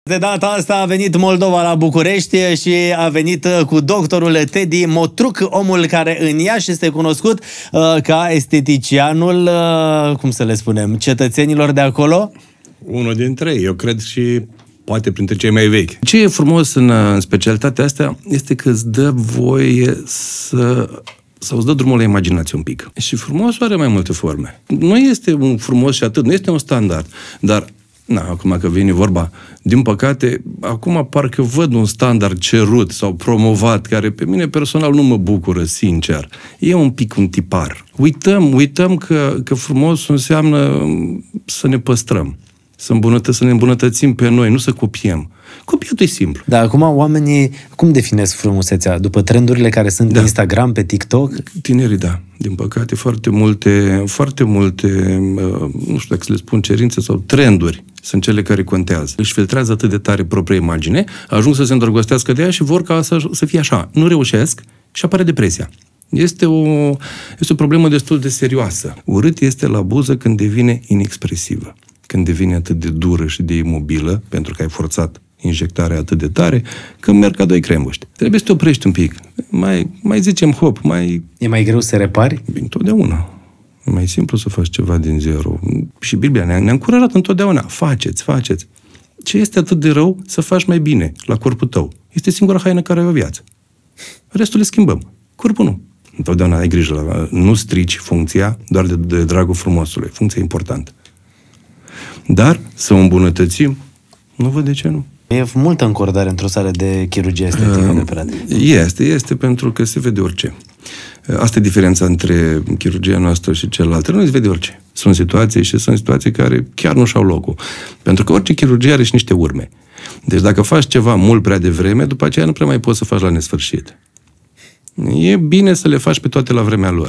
De data asta a venit Moldova la București și a venit cu doctorul Teddy Motruc, omul care în Iași este cunoscut ca esteticianul, cum să le spunem, cetățenilor de acolo? Unul dintre ei, eu cred, și poate printre cei mai vechi. Ce e frumos în specialitatea asta este că îți dă voie sau îți dă drumul la imaginație un pic. Și frumosul are mai multe forme. Nu este un frumos și atât, nu este un standard, dar acum că vine vorba, din păcate, acum parcă văd un standard cerut sau promovat, care pe mine personal nu mă bucură, sincer. E un pic un tipar. Uităm că frumosul înseamnă să ne păstrăm, să ne îmbunătățim pe noi, nu să copiem. Copiatul e simplu. Dar acum oamenii, cum definesc frumusețea? După trendurile care sunt pe Instagram, pe TikTok? Tinerii, da. Din păcate, foarte multe, nu știu dacă să le spun cerințe sau trenduri, sunt cele care contează. Își filtrează atât de tare propria imagine, ajung să se îndrăgostească de ea și vor ca să fie așa. Nu reușesc și apare depresia. Este o problemă destul de serioasă. Urât este la buză când devine inexpresivă, când devine atât de dură și de imobilă, pentru că ai forțat injectarea atât de tare, că merg ca doi cremuști. Trebuie să te oprești un pic. Mai zicem hop, E mai greu să repari? Întotdeauna. E mai simplu să faci ceva din zero. Și Biblia ne-a încurajat întotdeauna. Faceți. Ce este atât de rău să faci mai bine la corpul tău? Este singura haină care ai o viață. Restul le schimbăm. Corpul nu. Întotdeauna ai grijă. Nu strici funcția doar de dragul frumosului. Funcția e importantă. Dar să o îmbunătățim, nu văd de ce nu. E multă încordare într-o sală de chirurgie estetică neapărat. Este pentru că se vede orice. Asta e diferența între chirurgia noastră și celelalte. Nu se vede orice. Sunt situații care chiar nu și-au locul. Pentru că orice chirurgie are și niște urme. Deci dacă faci ceva mult prea devreme, după aceea nu prea mai poți să faci la nesfârșit. E bine să le faci pe toate la vremea lor.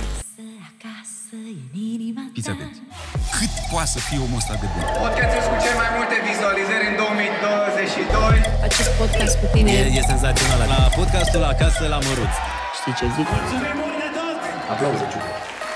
Fiți atenți. Cât poate să fie omul ăsta de bun? Podcastul cu cel mai multe vizualizări în 2022. Acest podcast cu tine E senzațional. La podcastul Acasă la Măruț. știi ce zic? Aplauze, Ciucă.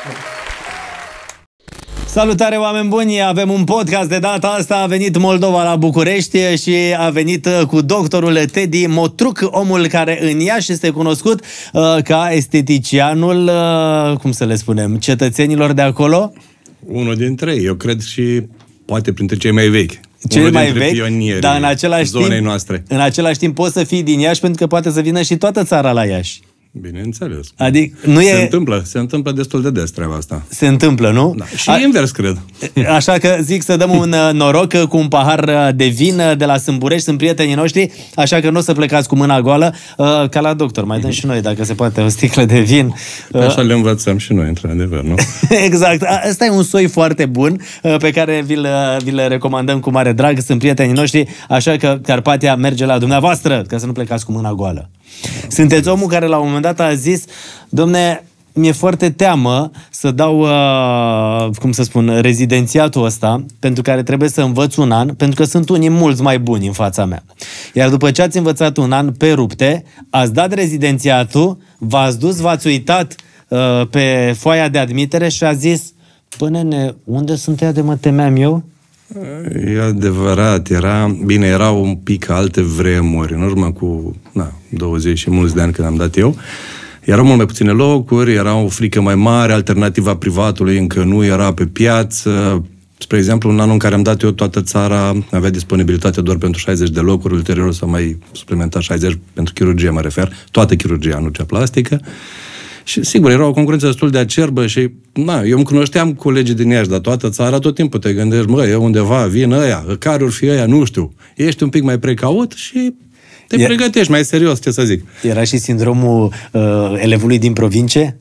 Salutare, oameni buni! Avem un podcast de data asta. A venit Moldova la București și a venit cu doctorul Teddy Motruc, omul care în Iași este cunoscut ca esteticianul, cum să le spunem, cetățenilor de acolo? Unul dintre ei, eu cred, și poate printre cei mai vechi. Cei mai vechi, dar în același timp poți să fii din Iași, pentru că poate să vină și toată țara la Iași. Bineînțeles. Adică Se întâmplă destul de des treaba asta. Se întâmplă, nu? Da. Și invers, cred. Așa că zic să dăm un noroc cu un pahar de vin de la Sâmburești, sunt prietenii noștri, așa că nu o să plecați cu mâna goală, ca la doctor. Mai dăm și noi, dacă se poate, o sticlă de vin. Așa le învățăm și noi, într-adevăr, nu? Exact. Ăsta e un soi foarte bun pe care vi-l recomandăm cu mare drag. Sunt prietenii noștri, așa că Carpatia merge la dumneavoastră, ca să nu plecați cu mâna goală. Sunteți omul care la un moment dat a zis: domne, mi-e foarte teamă să dau, cum să spun, rezidențiatul ăsta, pentru care trebuie să învăț un an, pentru că sunt unii mulți mai buni în fața mea. Iar după ce ați învățat un an pe rupte, ați dat rezidențiatul, v-ați dus, v-ați uitat pe foaia de admitere și a zis: păi nene, unde sunt ea de mă temeam eu? E adevărat, erau un pic alte vremuri, în urmă cu 20 și mulți de ani când am dat eu. Erau mult mai puține locuri, era o frică mai mare, alternativa privatului încă nu era pe piață. Spre exemplu, în anul în care am dat eu, toată țara avea disponibilitate doar pentru 60 de locuri, ulterior s-a mai suplimentat 60 pentru chirurgie, mă refer, toată chirurgia, nu cea plastică. Și sigur, era o concurență destul de acerbă și, eu îmi cunoșteam colegii din Iași, dar toată țara, tot timpul te gândești, eu undeva vin ăia, care or fi ăia, nu știu. Ești un pic mai precaut și te pregătești mai serios, ce să zic. Era și sindromul elevului din provincie?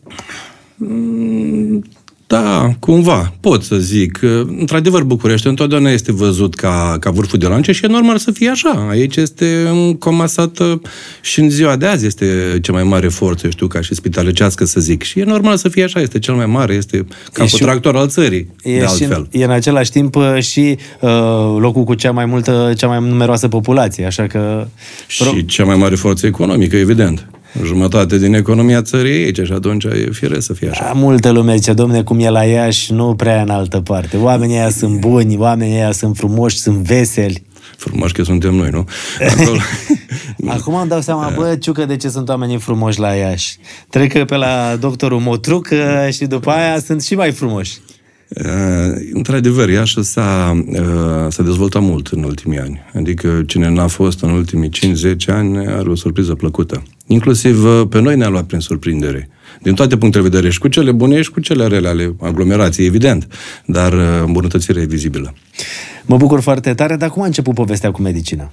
Da, cumva, pot să zic. Într-adevăr, București întotdeauna este văzut ca vârful de lance și e normal să fie așa. Aici este comasată și în ziua de azi este cea mai mare forță, ca și spitalecească, să zic. Și e normal să fie așa, este cel mai mare, este capul tractor al țării, de altfel. E în același timp și locul cu cea mai numeroasă populație, așa că... Și cea mai mare forță economică, evident. Jumătate din economia țării aici și atunci e firesc să fie așa. Multă lume zice, domne, cum e la Iași, nu prea în altă parte. Oamenii ăia sunt buni, oamenii ăia sunt frumoși, sunt veseli. Frumoși că suntem noi, nu? Acolo... Acum îmi dau seama, bă, Ciucă, de ce sunt oamenii frumoși la Iași. Trec pe la doctorul Motruc și după aia sunt și mai frumoși. Într-adevăr, Iași s-a dezvoltat mult în ultimii ani. Adică cine n-a fost în ultimii 5-10 ani are o surpriză plăcută. Inclusiv pe noi ne-a luat prin surprindere. Din toate punctele de vedere, și cu cele bune și cu cele rele ale aglomerației, evident, dar îmbunătățirea e vizibilă. Mă bucur foarte tare, dar cum a început povestea cu medicina?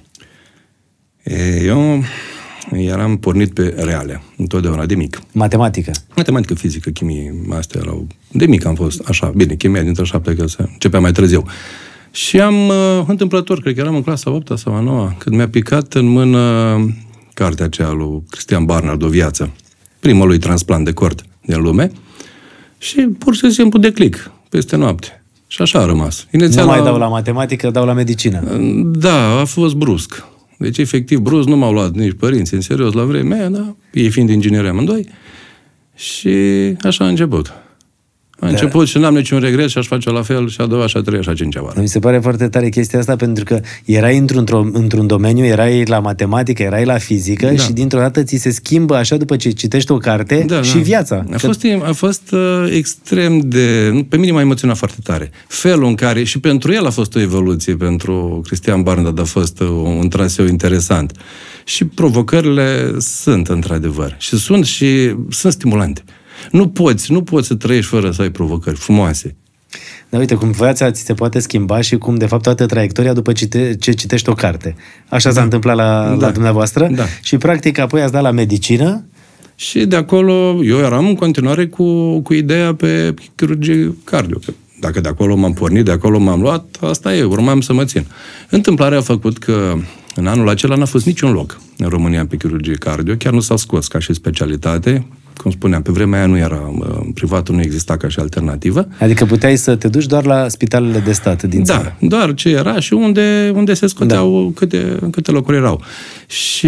Eu eram pornit pe reale, întotdeauna, de mic. Matematică? Matematică, fizică, chimie, astea erau... De mic am fost, așa, bine, chimia dintre 7, că se începea mai târziu. Și am, întâmplător, cred că eram în clasa 8 sau a 9, când mi-a picat în mână cartea aceea lui Cristian Barnard, O viață, primul lui transplant de cord din lume, și pur și simplu de click, peste noapte. Și așa a rămas. Inițial, nu mai dau la matematică, dau la medicină. Da, a fost brusc. Deci, efectiv, brusc nu m-au luat nici părinții, în serios, la vremea aia, da? Ei fiind ingineri amândoi. Și așa a început. A început și n-am niciun regret și aș face la fel și a doua, și a treia, și a cincea oară. Mi se pare foarte tare chestia asta, pentru că erai într-un domeniu, erai la matematică, erai la fizică, și dintr-o dată ți se schimbă așa după ce citești o carte și viața. A fost extrem de... Pe mine m-a emoționat foarte tare. Felul în care, și pentru el a fost o evoluție, pentru Cristian Barnard a fost un traseu interesant. Și provocările sunt, într-adevăr. Și sunt stimulante. Nu poți să trăiești fără să ai provocări frumoase. Dar uite, cum viața ți se poate schimba și cum, de fapt, toată traiectoria după ce citești o carte. Așa s-a întâmplat la dumneavoastră? Da. Și, practic, apoi ați dat la medicină? Și de acolo, eu eram în continuare cu ideea pe chirurgie cardio. Dacă de acolo m-am pornit, de acolo m-am luat, asta e, urmam să mă țin. Întâmplarea a făcut că în anul acela n-a fost niciun loc în România pe chirurgie cardio, chiar nu s-a scos ca și specialitate. Cum spuneam, pe vremea aia nu era, privatul nu exista ca și alternativă. Adică puteai să te duci doar la spitalele de stat din țară. Da, doar ce era și unde se scoteau câte locuri erau. Și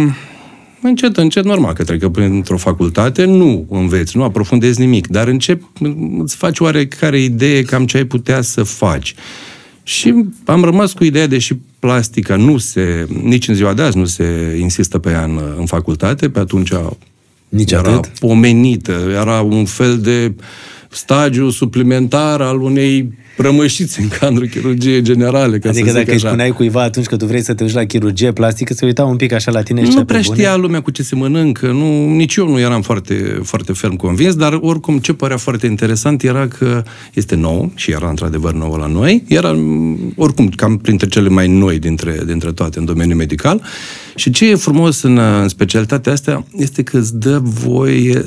încet, normal că trec printr-o facultate, nu înveți, nu aprofundezi nimic, dar îți faci oarecare idee cam ce ai putea să faci. Și am rămas cu ideea, deși plastica nici în ziua de azi nu se insistă pe ea în facultate, pe atunci era pomenită, era un fel de stagiu suplimentar al unei rămășiți în cadrul chirurgiei generale. Adică dacă îi spuneai cuiva atunci că tu vrei să te duci la chirurgie plastică, se uita un pic așa la tine și nu prea știa lumea cu ce se mănâncă, nici eu nu eram foarte, foarte ferm convins, dar oricum ce părea foarte interesant era că este nou, și era într-adevăr nou la noi, era oricum cam printre cele mai noi dintre toate în domeniul medical. Și ce e frumos în specialitatea asta este că îți dă voie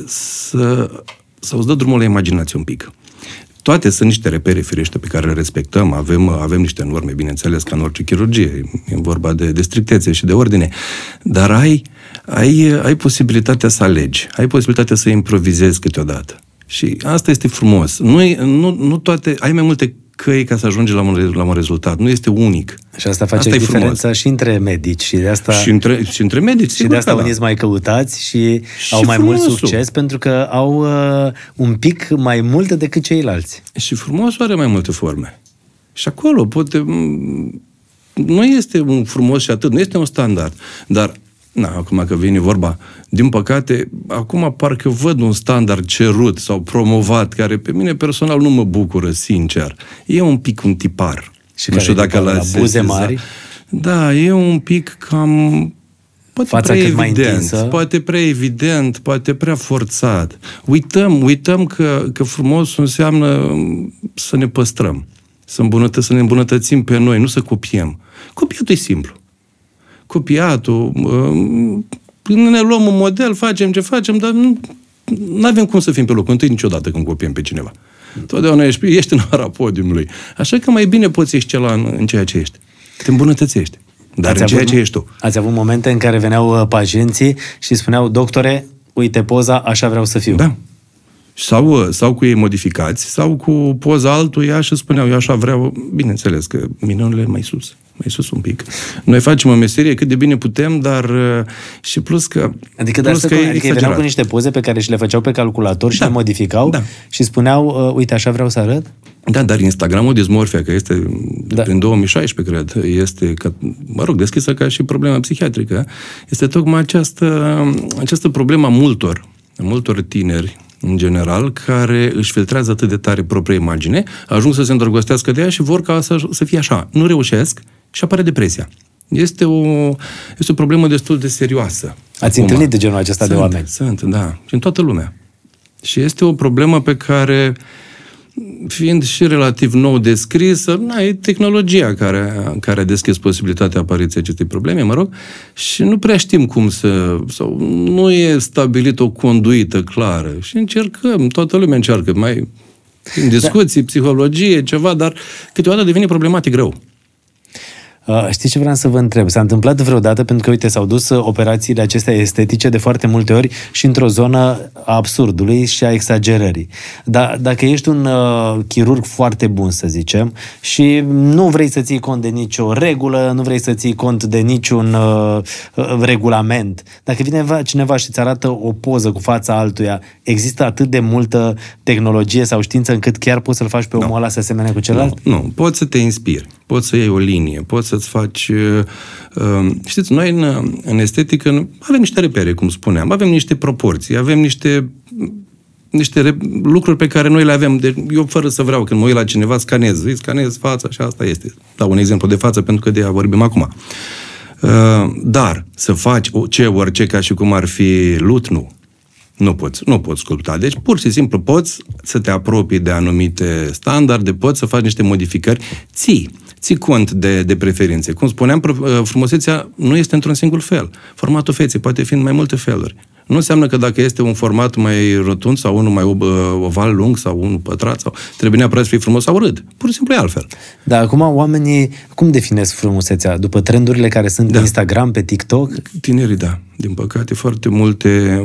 sau îți dă drumul la imaginație un pic. Toate sunt niște repere, firește, pe care le respectăm, avem niște norme, bineînțeles, ca în orice chirurgie, e vorba de strictețe și de ordine, dar ai posibilitatea să alegi, ai posibilitatea să improvizezi câteodată. Și asta este frumos. Nu toate, ai mai multe căi ca să ajungi la un rezultat. Nu este unic. Și asta face diferența și între medici. Și de asta, și între medici, și de asta unii sunt mai căutați și au mai mult succes, pentru că au un pic mai mult decât ceilalți. Și frumosul are mai multe forme. Și acolo nu este un frumos și atât, nu este un standard. Dar acum că vine vorba, din păcate, acum parcă văd un standard cerut sau promovat, care pe mine personal nu mă bucură, sincer. E un pic un tipar. Și nu știu dacă la buze mari? Da, e un pic cam... Fața cât mai întinsă. Poate prea evident, poate prea forțat. Uităm că frumosul înseamnă să ne păstrăm, să ne îmbunătățim pe noi, nu să copiem. Copiatul e simplu. Copiatul, ne luăm un model, facem ce facem, dar nu avem cum să fim pe locul întâi niciodată când copiem pe cineva. Totdeauna ești în ara podiumului. Așa că mai bine poți excela în ceea ce ești. Te îmbunătățești. Dar în ceea ce ești tu. Ați avut momente în care veneau pacienții și spuneau: doctore, uite poza, așa vreau să fiu. Da. Sau cu ei modificați, sau cu poza altuia și spuneau: eu așa vreau. Bineînțeles că minunile mai sus un pic. Noi facem o meserie cât de bine putem, dar și plus că... Adică veneau cu niște poze pe care și le făceau pe calculator și le modificau și spuneau: uite, așa vreau să arăt? Da, dar Instagramul, dismorfia, că este prin 2016, cred, este, deschisă ca și problema psihiatrică, este tocmai această problemă a multor tineri, în general, care își filtrează atât de tare propria imagine, ajung să se îndrăgostească de ea și vor ca să fie așa. Nu reușesc și apare depresia. Este o problemă destul de serioasă. Ați întâlnit de genul acesta de oameni? Sunt, da. Și în toată lumea. Și este o problemă pe care, fiind și relativ nou descrisă, e tehnologia care a deschis posibilitatea apariției acestei probleme, și nu prea știm cum sau nu e stabilit o conduită clară. Și încercăm, toată lumea încearcă, mai în discuții, psihologie, ceva, dar câteodată devine problematic rău. Știți ce vreau să vă întreb? S-a întâmplat vreodată, pentru că, uite, s-au dus operațiile acestea estetice de foarte multe ori și într-o zonă a absurdului și a exagerării. Dar dacă ești un chirurg foarte bun, să zicem, și nu vrei să ții cont de nicio regulă, nu vrei să ții cont de niciun regulament, dacă vine cineva și îți arată o poză cu fața altuia, există atât de multă tehnologie sau știință încât chiar poți să-l faci pe omul ăla să semene cu celălalt? Nu, poți să te inspiri, poți să iei o linie, poți să-ți faci... Știți, noi în estetică avem niște repere, cum spuneam, avem niște proporții, avem niște lucruri pe care noi le avem. Deci eu, fără să vreau, când mă uit la cineva, scanez fața și asta este. Dau un exemplu de față, pentru că de ea vorbim acum. Dar să faci orice ca și cum ar fi lut, nu poți sculpta. Deci, pur și simplu, poți să te apropii de anumite standarde, poți să faci niște modificări, ții cont de preferințe. Cum spuneam, frumusețea nu este într-un singur fel. Formatul feței poate fi în mai multe feluri. Nu înseamnă că dacă este un format mai rotund sau unul mai oval lung sau unul pătrat, sau trebuie neapărat să fie frumos sau urât. Pur și simplu e altfel. Dar acum oamenii cum definesc frumusețea? După trendurile care sunt pe Instagram, pe TikTok? Tinerii, da. Din păcate, foarte multe,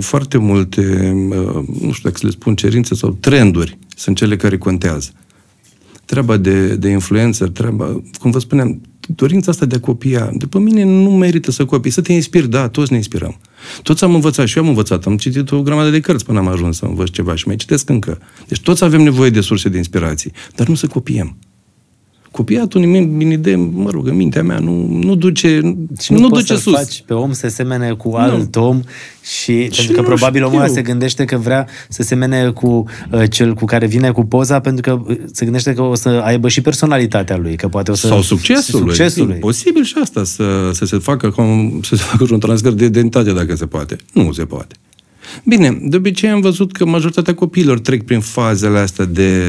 nu știu dacă să le spun cerințe sau trenduri sunt cele care contează. Treaba de influencer, cum vă spuneam, dorința asta de a copia, după mine nu merită să copii, să te inspiri, da, toți ne inspirăm. Toți am învățat și eu am învățat, am citit o grămadă de cărți până am ajuns să învăț ceva și mai citesc încă. Deci toți avem nevoie de surse de inspirație, dar nu să copiem. Copiatul, în idee, în mintea mea, nu duce și nu duce sus. Faci pe om să semene cu alt om și pentru că probabil omul ăla se gândește că vrea să semene cu cel cu care vine cu poza, pentru că se gândește că o să aibă și personalitatea lui, că poate o să... Sau succesul lui. Posibil și asta, să se facă un transfer de identitate, dacă se poate. Nu se poate. Bine, de obicei am văzut că majoritatea copiilor trec prin fazele astea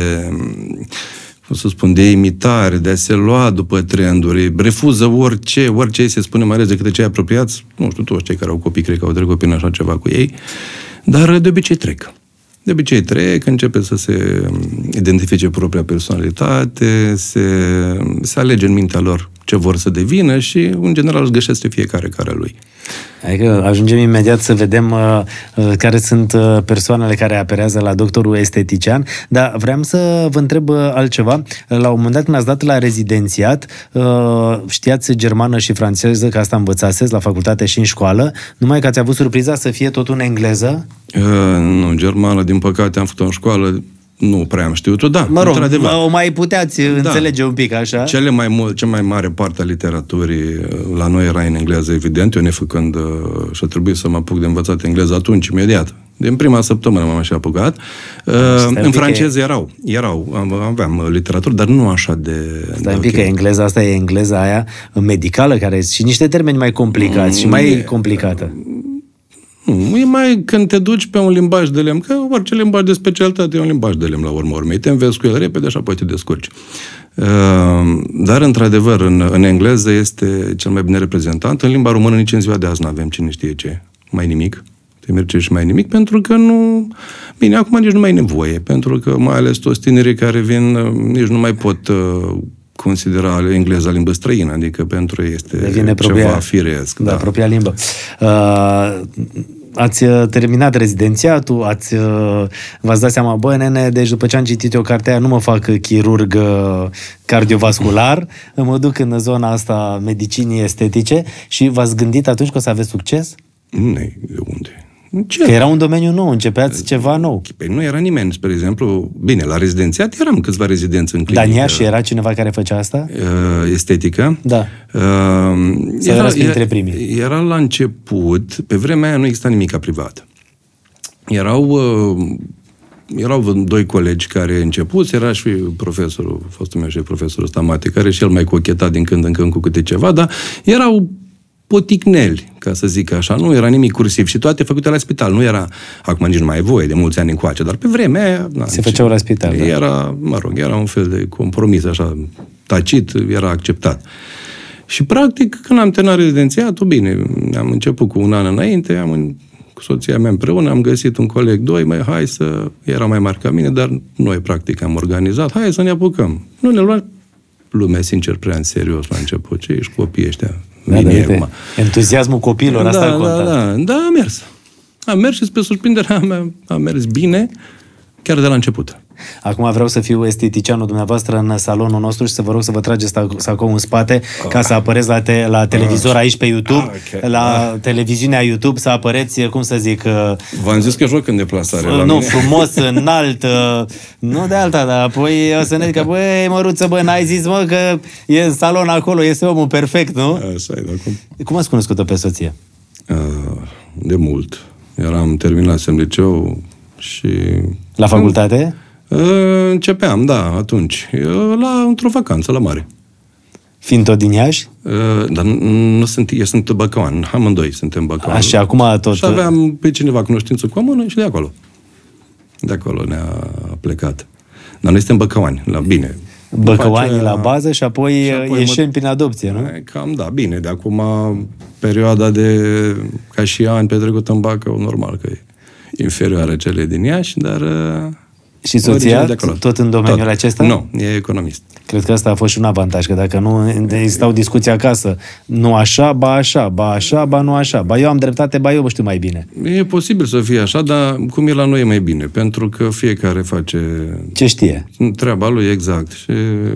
de imitare, de a se lua după trenduri, refuză orice se spune mai ales decât cei apropiați, nu știu, toți cei care au copii, cred că au trecut prin așa ceva cu ei, dar de obicei trec. De obicei trec, începe să se identifice propria personalitate, se alege în mintea lor ce vor să devină și, în general, își găsește fiecare care lui. Adică ajungem imediat să vedem care sunt persoanele care aperează la doctorul estetician, dar vreau să vă întreb altceva. La un moment dat, când ați dat la rezidențiat, știați germană și franceză, că asta învățaseți la facultate și în școală, numai că ați avut surpriza să fie tot în engleză? Nu, germană, din păcate, am făcut-o în școală. Nu prea am știut-o, da. Mă rog, o mai puteți înțelege un pic, așa? Cea mai mare parte a literaturii la noi era în engleză, evident, eu nefăcând și a trebuit să mă apuc de învățat engleză atunci, imediat. Din prima săptămână m-am așa apucat. În franceză aveam literatură, dar nu așa de... Stai un pic, că engleza asta e engleza aia medicală, care sunt și niște termeni mai complicați și mai complicată. Nu, e mai când te duci pe un limbaj de lemn, că orice limbaj de specialitate e un limbaj de lemn la urmă urmei. Te înveți cu el repede, așa poate te descurci. Dar, într-adevăr, în engleză este cel mai bine reprezentant. În limba română nici în ziua de azi nu avem cine știe ce. Mai nimic. Te merge și mai nimic, pentru că nu... Bine, acum nici nu mai e nevoie, pentru că mai ales toți tinerii care vin nici nu mai pot considera engleza limbă străină, adică pentru ei este ceva firesc. Da, propria limbă. Ați terminat rezidențiatul, v-ați dat seama, bă, nene, deci după ce am citit eu cartea aia, nu mă fac chirurg cardiovascular, mă duc în zona asta medicinii estetice și v-ați gândit atunci că o să aveți succes? Nu, de unde? Ce? Că era un domeniu nou, începeați ceva nou. Păi nu era nimeni, spre exemplu, bine, la rezidențiat eram câțiva rezidenți în clinică. Dar în Iași era cineva care făcea asta? Estetică. Da. Erați printre primii. Era la început, pe vremea aia nu exista nimica privat. Erau doi colegi care început, era și profesorul, fostul meu șef, profesorul Stamate, care și el mai cocheta din când în când cu câte ceva, dar erau poticneli, ca să zic așa, nu era nimic cursiv și toate făcute la spital, nu era, acum nici nu mai e voie, de mulți ani încoace, dar pe vremea aia... Se făceau la spital, da. Era un fel de compromis, așa, tacit, era acceptat. Și practic, când am terminat rezidențiatul, bine, am început cu un an înainte, cu soția mea împreună, am găsit un coleg, era mai mare ca mine, dar noi practic am organizat, hai să ne apucăm. Nu ne luăm lumea, sincer, prea în serios la început, ce ești copii ăștia. Entuziasmul copiilor, asta a contat. Da, a mers. A mers și spre surprinderea mea a mers bine, chiar de la început. Acum vreau să fiu esteticianul dumneavoastră în salonul nostru și să vă rog să vă trageți sacou în spate ca să apăreți la televizor aici pe YouTube, la televiziunea YouTube, să apăreți, cum să zic... V-am zis că joc în deplasare la nu, mine. frumos, înalt, nu de alta, dar apoi o să ne zică, băi, Măruță, n-ai zis, mă, că e în salon acolo, este omul perfect, nu? Așa e, dar cum ați cunoscut-o pe soție? De mult. Terminasem liceu și... La facultate? Începeam, da, atunci. Într-o vacanță la mare. Fiind tot din Iași? Dar eu sunt băcăuan. Amândoi suntem băcăuani. Așa, acum tot... Și aveam pe cineva cunoștință comună și de acolo. De acolo ne-a plecat. Dar noi suntem băcăuani. Bine. Băcăuanii la bază și apoi ieșim prin adopție, nu? Cam da, bine. De acum perioada ca și ani petrecut în Bacău, normal că e inferioară cele din Iași, dar... Și soția, tot în domeniul acesta? Nu, e economist. Cred că asta a fost și un avantaj, că dacă nu existau discuții acasă, nu așa, ba așa, ba așa, ba nu așa, ba eu am dreptate, ba eu știu mai bine. E posibil să fie așa, dar cum e la noi e mai bine, pentru că fiecare face... Ce știe. Treaba lui, exact. Și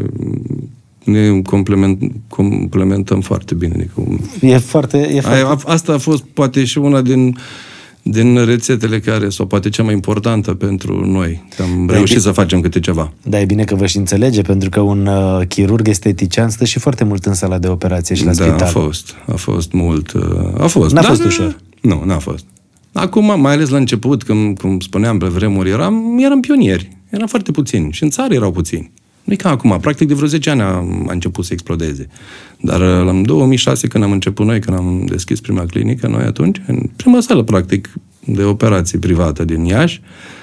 ne complementăm foarte bine. E foarte... Asta a fost poate și una din rețetele sau poate cea mai importantă pentru noi. Am reușit să facem câte ceva. Da, e bine că vă și înțelege, pentru că un chirurg estetician stă și foarte mult în sala de operație și la spital. Da, a fost mult. N-a fost ușor. Nu, n-a fost. Acum, mai ales la început, când, cum spuneam pe vremuri, eram pionieri. Eram foarte puțini. Și în țară erau puțini. Nu e ca acum. Practic, de vreo 10 ani a început să explodeze. Dar în 2006, când am început noi, când am deschis prima clinică, noi atunci, în prima sală, practic, de operații privată din Iași,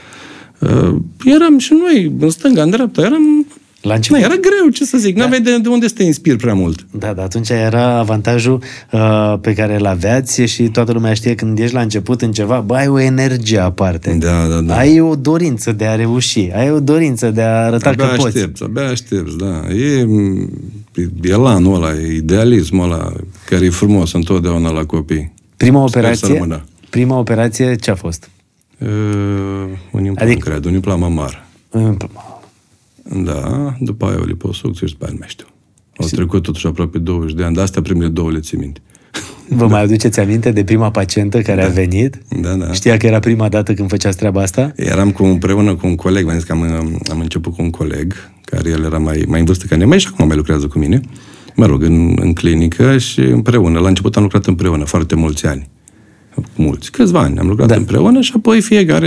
eram și noi, în stânga, în dreapta, la început. Era greu, ce să zic, n-aveai de unde să te inspiri prea mult. Da, dar atunci era avantajul pe care îl aveați și toată lumea știe când ești la început în ceva, ai o energie aparte. Da. Ai o dorință de a reuși, ai o dorință de a arăta că poți. Abia aștepți, da. E elanul ăla, idealismul ăla, care e frumos întotdeauna la copii. Prima operație ce a fost? Un implant, cred, un implant mamar. Da, după aia o liposucție și după aia nu mai știu. Au trecut totuși aproape 20 de ani, dar astea primele două le țin minte. Vă mai aduceți aminte de prima pacientă care a venit? Da. Știa că era prima dată când făceați treaba asta? Eram împreună cu un coleg, v-am zis că am început cu un coleg, care el era mai în vârstă ca mine, și acum mai lucrează cu mine, mă rog, în clinică și împreună. La început am lucrat împreună foarte mulți ani. Câțiva ani am lucrat împreună și apoi fiecare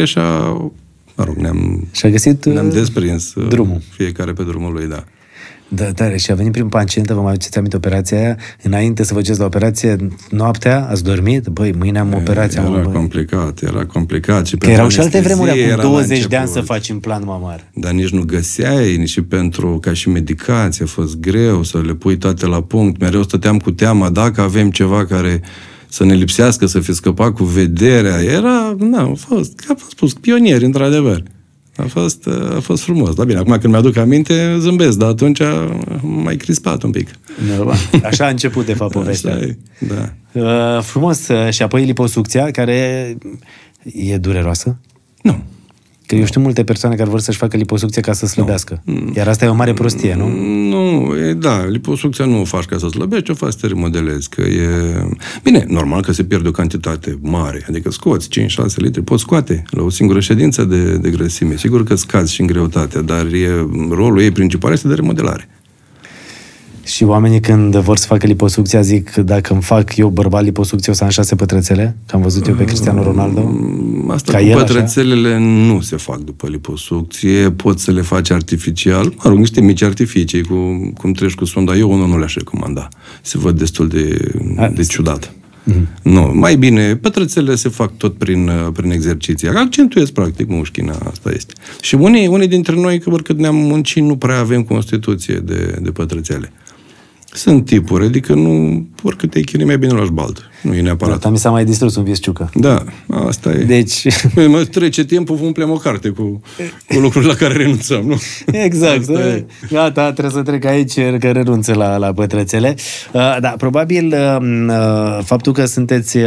ne-am desprins drumul. Fiecare pe drumul lui, da. Da, tare. Și a venit prin pacientă, vă mai aduceți aminte operația aia? Înainte să vă duceți la operație, noaptea, ați dormit? Băi, mâine am operația. Era complicat. Și că erau și alte vremuri, acum 20 de ani să faci implant mamar. Dar nici nu găseai, nici ca și medicație, a fost greu să le pui toate la punct. Mereu stăteam cu teama, dacă avem ceva care să ne lipsească, să fi scăpat cu vederea. A fost spus, pionieri, într-adevăr. A fost frumos. Dar bine, acum când mi-aduc aminte, zâmbesc, dar atunci m-ai crispat un pic. Așa a început, de fapt, povestea. Da. Frumos. Și apoi liposucția, care e dureroasă? Nu. Că eu știu multe persoane care vor să-și facă liposucție ca să slăbească. Iar asta e o mare prostie, nu? Nu, da, liposucția nu o faci ca să slăbești, o faci să te remodelezi, că e... Bine, normal că se pierde o cantitate mare, adică scoți 5-6 litri, poți scoate la o singură ședință de grăsime. Sigur că scazi și în greutate, dar rolul ei principal este de remodelare. Și oamenii când vor să facă liposucția zic, dacă îmi fac eu bărbat liposucție o să am 6 pătrățele? Că am văzut eu pe Cristiano Ronaldo. Asta ca cu el, pătrățelele așa? Nu se fac după liposucție, poți să le faci artificial, mă rog, niște mici artificii, cum treci cu sonda. Eu nu le-aș recomanda. Se văd destul de ciudat. Nu, mai bine, pătrățelele se fac tot prin exerciții. Accentuez, practic, mușchina, asta este. Și unii dintre noi, că oricât ne-am muncit, nu prea avem constituție de pătrățele. Sunt tipuri, adică nu, oricât te chinui, mai bine lași balt. Nu e neapărat. Da, mi s-a mai distrus un visciucă. Da, asta e. Deci... Mă trece timpul, umplem o carte cu lucruri la care renunțăm, nu? Exact. Gata, trebuie să trec aici, că renunță la pătrățele. Da, probabil faptul că sunteți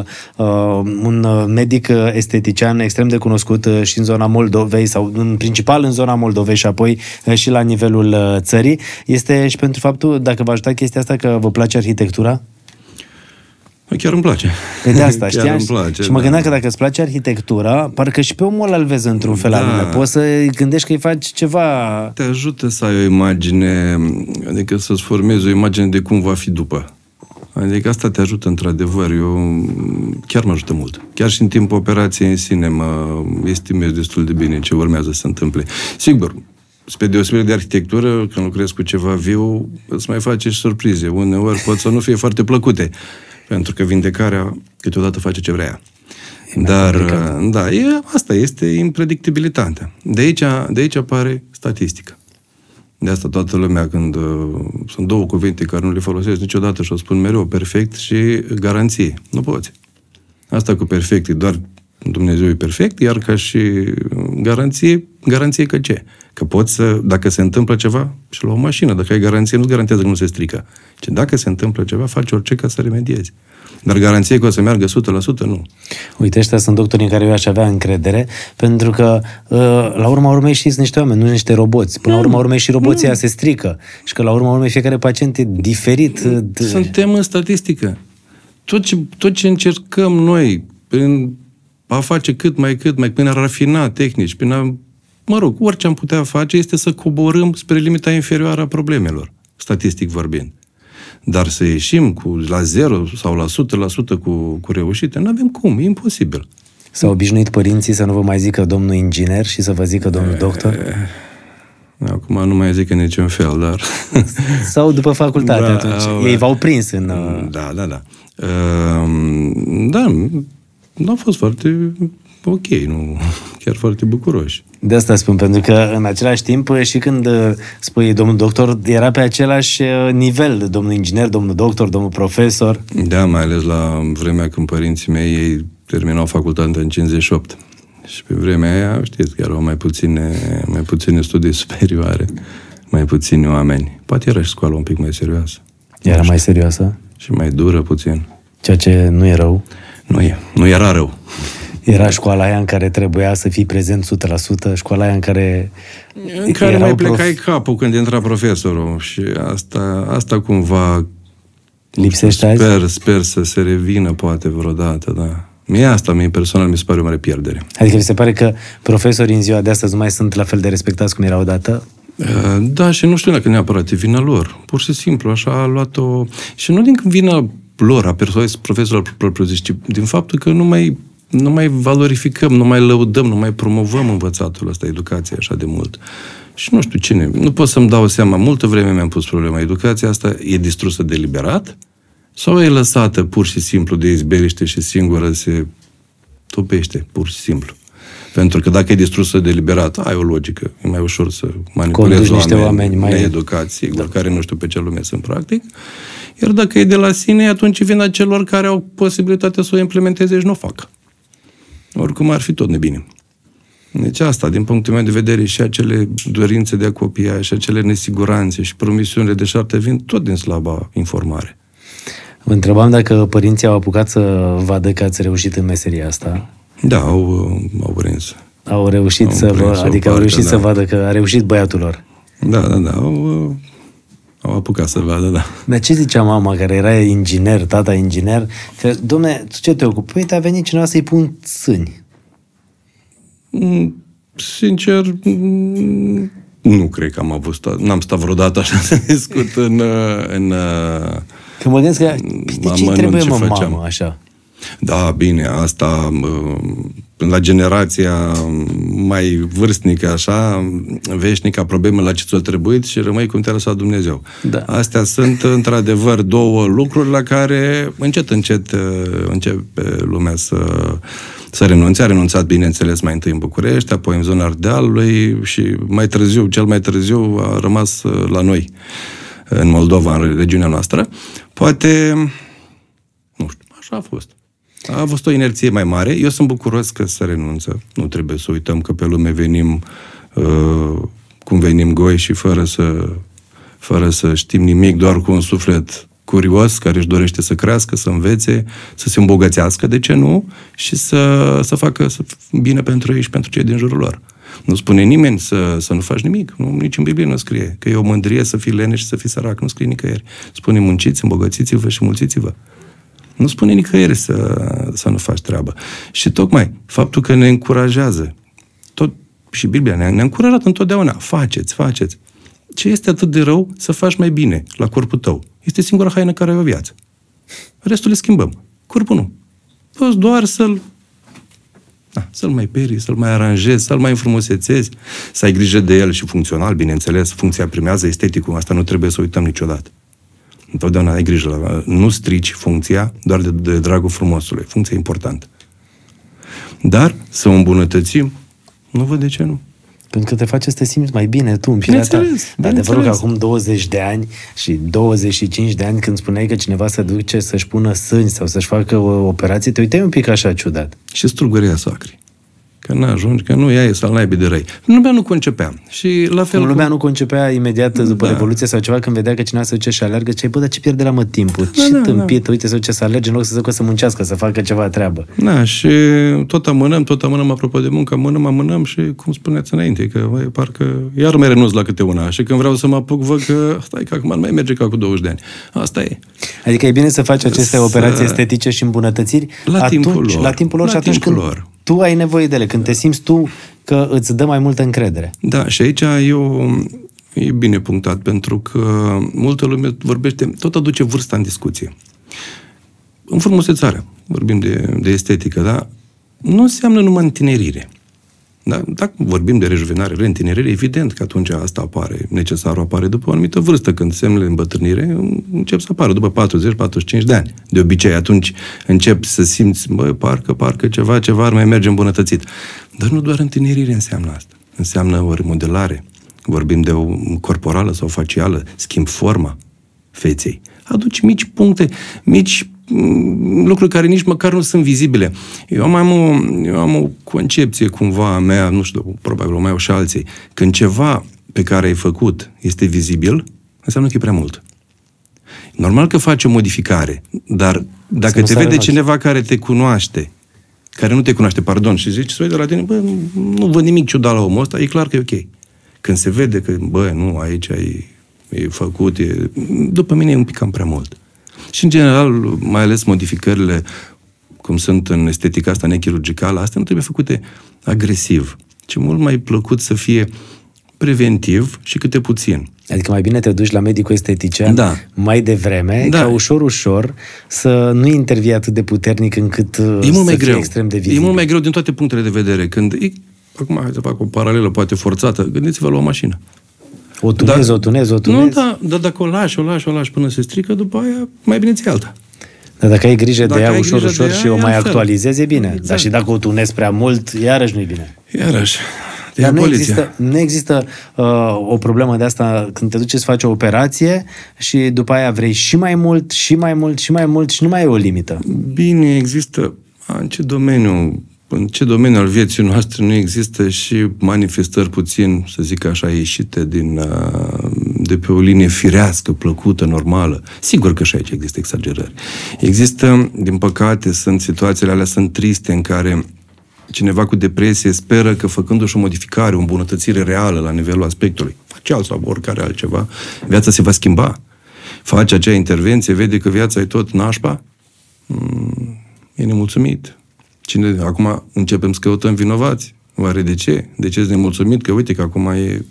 un medic estetician extrem de cunoscut și în zona Moldovei, sau în principal în zona Moldovei și apoi și la nivelul țării, este și pentru faptul, dacă vă ajuta chestia asta, că vă place arhitectura? Chiar îmi place. Pe de asta, știam? Place, și mă gândeam că dacă îți place arhitectura, parcă și pe omul ăla îl vezi într-un fel anume. Poți să gândești că îi faci ceva... Te ajută să ai o imagine, adică să-ți formezi o imagine de cum va fi după. Adică asta te ajută într-adevăr. Chiar mă ajută mult. Chiar și în timpul operației în sine mă estimez destul de bine ce urmează să se întâmple. Sigur, spre deosebire de arhitectură, când lucrezi cu ceva viu, îți mai face și surprize. Uneori pot să nu fie foarte plăcute. Pentru că vindecarea câteodată face ce vrea. Dar, da, asta este impredictibilitatea. De aici apare statistica. De asta toată lumea, când sunt două cuvinte care nu le folosesc niciodată și o spun mereu, perfect și garanție. Nu poți. Asta cu perfect e doar Dumnezeu e perfect, iar ca și garanție că ce? Că poți să, dacă se întâmplă ceva, și la o mașină, dacă ai garanție, nu garantează că nu se strică. Ci dacă se întâmplă ceva, faci orice ca să remediezi. Dar garanție că o să meargă 100%, nu. Uite, ăștia sunt doctorii în care eu aș avea încredere, pentru că la urma urmei știți niște oameni, nu niște roboți. Până la urma urmei și roboții se strică. Și că la urma urmei fiecare pacient e diferit. Suntem în statistică. Tot ce încercăm noi, prin a face cât mai, prin a rafina tehnici, mă rog, orice am putea face este să coborâm spre limita inferioară a problemelor, statistic vorbind. Dar să ieșim la 0 sau la 100% cu reușite, nu avem cum, e imposibil. S-au obișnuit părinții să nu vă mai zică domnul inginer și să vă zică domnul doctor? Acum nu mai zic în niciun fel, dar... Sau după facultate atunci. Ei v-au prins în... Da. Da, n-au fost foarte ok, nu chiar foarte bucuroși. De asta spun, pentru că în același timp și când spui domnul doctor, era pe același nivel, domnul inginer, domnul doctor, domnul profesor. Da, mai ales la vremea când părinții mei ei terminau facultatea în 58. Și pe vremea aia, știți, că erau mai puține studii superioare, mai puțini oameni. Poate era și școala un pic mai serioasă. Era mai serioasă? Și mai dură puțin. Ceea ce nu e rău? Nu era rău. Era școala aia în care trebuia să fii prezent 100%, școala aia în care... În care mai plecai capul când intra profesorul și asta cumva... Lipsește azi? Sper să se revină poate vreodată, da. Mie personal mi se pare o mare pierdere. Adică mi se pare că profesorii în ziua de astăzi nu mai sunt la fel de respectați cum erau odată? Da, și nu știu dacă neapărat e vina lor. Pur și simplu, așa a luat-o... Și nu din vina lor, a profesorilor propriu-zis, ci din faptul că nu mai valorificăm, nu mai lăudăm, nu mai promovăm învățatul ăsta, educația așa de mult. Și nu știu cine, nu pot să-mi dau seama, multă vreme mi-am pus problema, educația asta e distrusă deliberat sau e lăsată pur și simplu de izbeliște și singură se topește, pur și simplu. Pentru că dacă e distrusă deliberat, ai o logică, e mai ușor să manipulezi oameni needucați, sigur, care nu știu pe ce lume sunt practic. Iar dacă e de la sine, atunci vine celor care au posibilitatea să o implementeze și nu o fac. Oricum ar fi tot nebine. Deci asta, din punctul meu de vedere, și acele dorințe de a copia, și acele nesiguranțe și promisiunile de șarte vin tot din slaba informare. Vă întrebam dacă părinții au apucat să vadă că ați reușit în meseria asta. Da, au prins. Au reușit au reușit să vadă că a reușit băiatul lor. Da. Au apucat să vadă, da. Dar ce zicea mama, care era inginer, tata inginer, că, dom'le, tu ce te ocupi? Uite, a venit cineva să-i pun sâni. Sincer, nu cred că am avut, n-am stat vreodată așa să discut în că mă gândesc că, de ce trebuie, mamă, așa? Da, bine, asta la generația mai vârstnică, așa, veșnică, probleme la ce ți-a trebuit și rămâi cum te-a lăsat Dumnezeu. Da. Astea sunt, într-adevăr, două lucruri la care încet începe lumea să renunțe. A renunțat, bineînțeles, mai întâi în București, apoi în zona Ardealului și mai târziu, cel mai târziu, a rămas la noi, în Moldova, în regiunea noastră. Poate, nu știu, așa a fost. A fost o inerție mai mare. Eu sunt bucuros că se renunță. Nu trebuie să uităm că pe lume venim cum venim goi și fără să știm nimic, doar cu un suflet curios, care își dorește să crească, să învețe, să se îmbogățească, de ce nu? Și să facă bine pentru ei și pentru cei din jurul lor. Nu spune nimeni să nu faci nimic. Nici în Biblie nu scrie că e o mândrie să fii leneș și să fii sărac. Nu scrie nicăieri. Spune munciți, îmbogățiți-vă și mulțiți-vă. Nu spune nicăieri să nu faci treabă. Și tocmai faptul că ne încurajează, și Biblia ne-a încurajat întotdeauna, faceți. Ce este atât de rău să faci mai bine la corpul tău? Este singura haină care ai o viață. Restul le schimbăm. Corpul nu. Poți doar să-l mai perii, să-l mai aranjezi, să-l mai înfrumusețezi, să ai grijă de el și funcțional, bineînțeles, funcția primează, esteticul, asta nu trebuie să uităm niciodată. Întotdeauna ai grijă, nu strici funcția doar de dragul frumosului. Funcția e importantă. Dar să o îmbunătățim, nu văd de ce nu. Pentru că te face să te simți mai bine tu în pielea ta. Dar adevărul că acum 20 de ani și 25 de ani când spuneai că cineva se duce să-și pună sâni sau să-și facă o operație, te uitai un pic așa ciudat. Și strugărea sacri. Că n-ajungi, că nu ia să-l naibii de răi. Lumea nu concepea. Și la fel lumea nu concepea imediat după Revoluție sau ceva, când vedea că cineva se duce și alergă, ce dar ce pierde la mă timpul? Ce tâmpit, uite, se duce să alerge în loc să se ducă să muncească, să facă ceva treabă. Da, și tot amânăm, apropo de muncă, amânăm și, cum spuneați înainte, că parcă iar mai renunț la câte una. Și când vreau să mă apuc, văd că stai că acum nu mai merge ca cu 20 de ani. Asta e. Adică e bine să faci aceste operații estetice și îmbunătățiri la timpul lor și atunci când tu ai nevoie de ele, când te simți tu că îți dă mai multă încredere. Da, și aici e bine punctat, pentru că multă lume vorbește, tot aduce vârsta în discuție. Înfrumusețarea, vorbim de estetică, da? Nu înseamnă numai întinerire. Da? Dacă vorbim de rejuvenare, reîntinerire, evident că atunci asta apare, necesarul apare după o anumită vârstă, când semnele îmbătrânire încep să apară după 40-45 de ani. De obicei, atunci încep să simți, parcă ceva ar mai merge îmbunătățit. Dar nu doar întinerire înseamnă asta. Înseamnă o remodelare. Vorbim de o corporală sau facială, schimb forma feței. Aduci mici puncte, mici lucruri care nici măcar nu sunt vizibile. Eu am o concepție cumva a mea, nu știu, probabil o mai au și alții. Când ceva pe care ai făcut este vizibil, înseamnă că e prea mult. Normal că faci o modificare, dar dacă te vede cineva care te cunoaște, care nu te cunoaște, și zici, se uită la tine, nu văd nimic ciudat la omul ăsta, e clar că e ok. Când se vede că, nu, aici e făcut, după mine e un pic cam prea mult. Și, în general, mai ales modificările, cum sunt în estetica asta nechirurgicală, astea nu trebuie făcute agresiv, ci mult mai plăcut să fie preventiv și câte puțin. Adică mai bine te duci la medicul estetician mai devreme, ca ușor să nu intervii atât de puternic încât să fie extrem de vizibil. E mult mai greu din toate punctele de vedere. Acum, hai să fac o paralelă, poate forțată, gândiți-vă la o mașină. O tunezi. Nu, dar dacă o lași până se strică, după aia mai bine ți alta. Dar dacă ai grijă de ea ușor și o mai actualizezi, e bine. Exact. Dar și dacă o tunezi prea mult, iarăși nu-i bine. Iarăși. Dar nu există o problemă de asta când te duci să faci o operație și după aia vrei și mai mult și nu mai e o limită. Bine, există. În ce domeniu al vieții noastre nu există și manifestări puțin, să zic așa, ieșite de pe o linie firească, plăcută, normală. Sigur că și aici există exagerări. Există, din păcate, sunt situațiile alea, sunt triste, în care Cineva cu depresie speră că făcându-și o modificare, o îmbunătățire reală la nivelul aspectului, face sau oricare altceva, viața se va schimba. Face acea intervenție, vede că viața e tot nașpa, e nemulțumit. Acum începem să căutăm vinovați. Oare de ce? De ce ești nemulțumit? Că uite că acum e...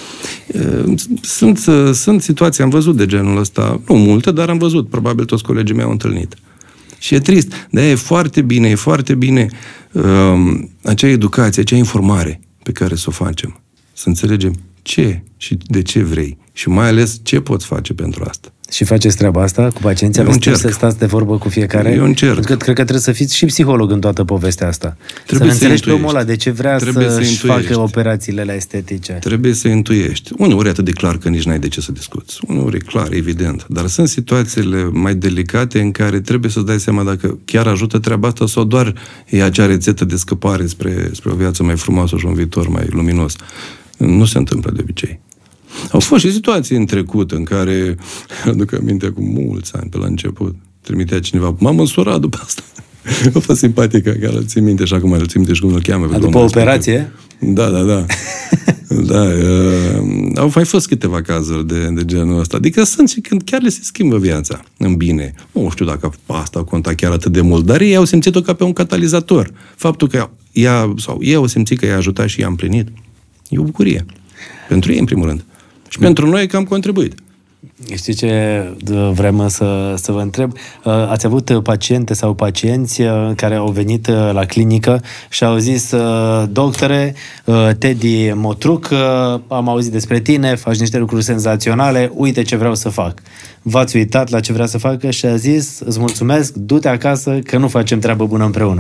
Sunt situații, am văzut de genul ăsta, nu multe, dar am văzut, probabil toți colegii mei au întâlnit. Și e trist. De-aia e foarte bine acea educație, acea informare pe care să o facem. Să înțelegem ce și de ce vrei. Și mai ales ce poți face pentru asta. Și faceți treaba asta cu pacienții? Aveți timp să stați de vorbă cu fiecare? Eu încerc. Cred că trebuie să fiți și psiholog în toată povestea asta. Trebuie să înțelegi pe omul ăla de ce vrea să-și facă operațiile la estetice. Trebuie să intuiești. Uneori e atât de clar că nici n-ai de ce să discuți. Uneori e clar, evident. Dar sunt situațiile mai delicate în care trebuie să-ți dai seama dacă chiar ajută treaba asta sau doar e acea rețetă de scăpare spre o viață mai frumoasă și un viitor mai luminos. Nu se întâmplă de obicei. Au fost și situații în trecut în care, aduc aminte acum mulți ani, pe la început, trimitea cineva, m-am însurat după asta. A fost simpatică, care îl țin minte și acum îl țin minte și cum îl cheamă. După operație? Da. Da, au mai fost câteva cazuri de genul ăsta. Adică sunt și când chiar le se schimbă viața în bine. Nu știu dacă asta conta chiar atât de mult, dar ei au simțit-o ca pe un catalizator. Faptul că ei au simțit că i-a ajutat și i-a împlinit. E o bucurie. Pentru ei, în primul rând. Și pentru noi că am contribuit. Știi ce vrem să vă întreb? Ați avut paciente sau pacienți care au venit la clinică și au zis: doctore, Teddy Motruc, am auzit despre tine, faci niște lucruri senzaționale, uite ce vreau să fac. V-ați uitat la ce vrea să facă și a zis: îți mulțumesc, du-te acasă că nu facem treabă bună împreună.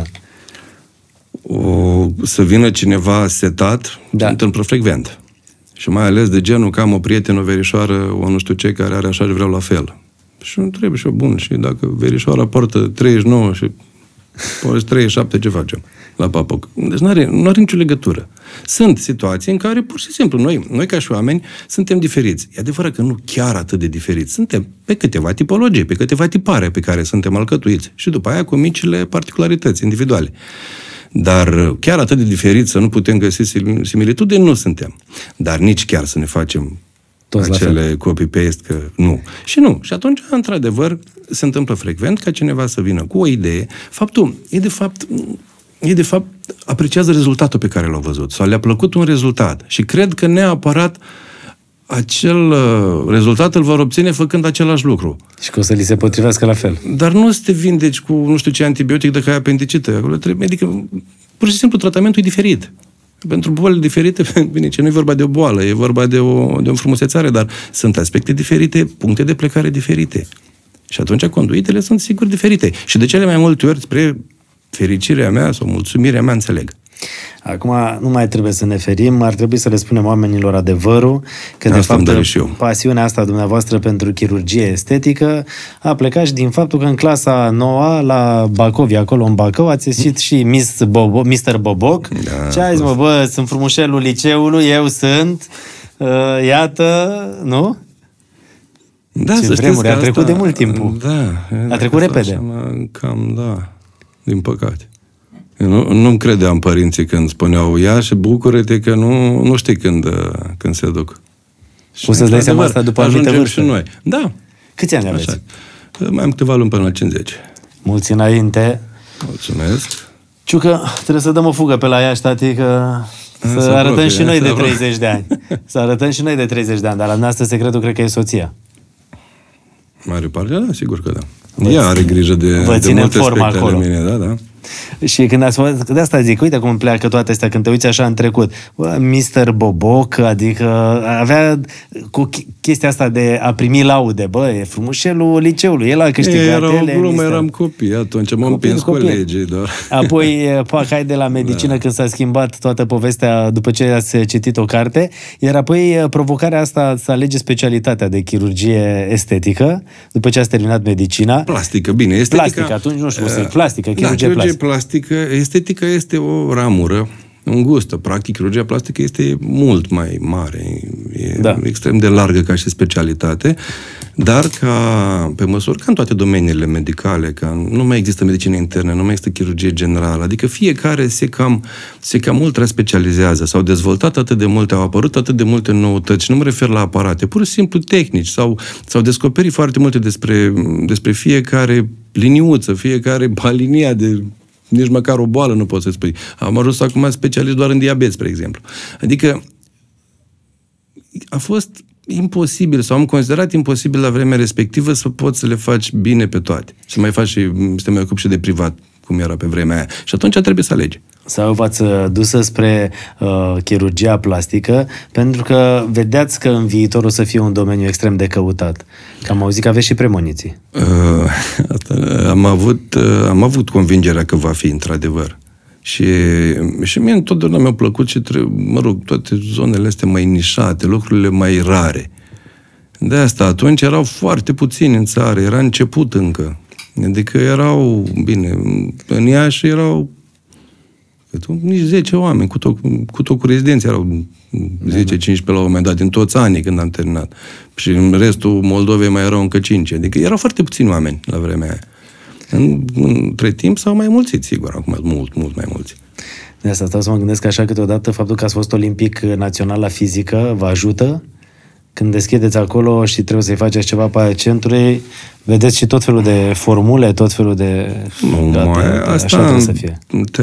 Să vină cineva setat, se întâmplă frecvent. Și mai ales de genul că am o prietenă, o verișoară, o nu știu ce, care are așa și vreau la fel. Și nu trebuie și eu bun. Și dacă verișoara poartă 39 și poate 37, ce facem la papoc? Deci nu are nicio legătură. Sunt situații în care, pur și simplu, noi ca și oameni, suntem diferiți. E adevărat că nu chiar atât de diferiți. Suntem pe câteva tipologii, pe câteva tipare pe care suntem alcătuiți. Și după aia cu micile particularități individuale. Dar chiar atât de diferit să nu putem găsi similitudini, nu suntem. Dar nici chiar să ne facem toți acele copy-paste, că nu. Și nu. Și atunci, într-adevăr, se întâmplă frecvent ca cineva să vină cu o idee. Faptul e de fapt apreciază rezultatul pe care l-au văzut. Sau le-a plăcut un rezultat. Și cred că neapărat acel rezultat îl vor obține făcând același lucru. Și că o să li se potrivească la fel. Dar nu să te vindeci cu nu știu ce antibiotic dacă ai apendicită. Acolo trebuie, adică, pur și simplu, tratamentul e diferit. Pentru boli diferite, bine, ce nu e vorba de o boală, e vorba de o înfrumusețare, dar sunt aspecte diferite, puncte de plecare diferite. Și atunci conduitele sunt sigur diferite. Și de cele mai multe ori, spre fericirea mea sau mulțumirea mea, înțeleg. Acum nu mai trebuie să ne ferim, ar trebui să le spunem oamenilor adevărul, că de fapt pasiunea asta dumneavoastră pentru chirurgie estetică a plecat și din faptul că în clasa 9 la Bacovia, acolo în Bacău, ați ieșit și Mr. Boboc. Da, ce ai zis, bă, sunt frumușelul liceului, eu sunt, iată, nu? Da, ce vremuri, a trecut de mult timpul. Da. A trecut repede. Cam, da, din păcate. Nu-mi credeam părinții când spuneau: ia și bucură-te că nu știi când se duc. Poți să-ți dai seama asta după anumită vârstă? Și noi. Da. Câți ani aveți? Așa. Mai am câteva luni până la 50. Mulți înainte. Mulțumesc. Ciucă, trebuie să dăm o fugă pe la Iași, tati, că să arătăm și noi de 30 de ani. Să arătăm și noi de 30 de ani, dar la noastră secretul cred că e soția. Mare parte, da, sigur că da. Ea are grijă de multe aspecte ale mine, da. Și când ați fost, de asta zic, uite cum pleacă toate astea, când te uiți așa în trecut. Mr. Boboc, adică avea cu chestia asta de a primi laude, e frumușelul liceului, el a câștigat. Era o glumă, eram copii atunci, m-am împins colegii doar. Apoi, hai de la medicină, când s-a schimbat toată povestea după ce ați citit o carte, iar apoi provocarea asta să alege specialitatea de chirurgie estetică, după ce ați terminat medicina. Plastică, bine, estetica. Plastică, atunci nu știu, plastică, chirurgie plastică. Plastică, estetica este o ramură îngustă. Practic, chirurgia plastică este mult mai mare. E extrem de largă ca și specialitate, dar pe măsură, ca în toate domeniile medicale, că nu mai există medicină internă, nu mai există chirurgie generală, adică fiecare se cam ultra-specializează, s-au dezvoltat atât de multe, au apărut atât de multe noutăți, nu mă refer la aparate, pur și simplu tehnici, s-au descoperit foarte multe despre fiecare liniuță, fiecare balinia de... Nici măcar o boală nu poți să spui. Am ajuns acum specialist doar în diabet, spre exemplu. Adică a fost imposibil, sau am considerat imposibil la vremea respectivă să poți să le faci bine pe toate. Să te mai ocupi și de privat, cum era pe vremea aia. Și atunci trebuie să alegi. Sau v-ați dus spre chirurgia plastică, pentru că vedeați că în viitor o să fie un domeniu extrem de căutat. Că am auzit că aveți și premoniții. Am avut convingerea că va fi, într-adevăr. Și mie întotdeauna mi-a plăcut și, toate zonele astea mai nișate, lucrurile mai rare. De asta, atunci erau foarte puțini în țară, era început încă. Adică în Iași erau nici 10 oameni, cu tot cu rezidenți erau 10-15 la un moment dat, din toți anii când am terminat. Și în restul Moldovei mai erau încă 5. Adică erau foarte puțini oameni la vremea aia. Între timp s-au mai mulțit, sigur, acum mult mai mulți. De asta stau să mă gândesc așa câteodată, faptul că ați fost olimpic național la fizică vă ajută? Când deschideți acolo și trebuie să-i faceți ceva pe centrului, vedeți și tot felul de formule, tot felul de... Asta așa trebuie să fie.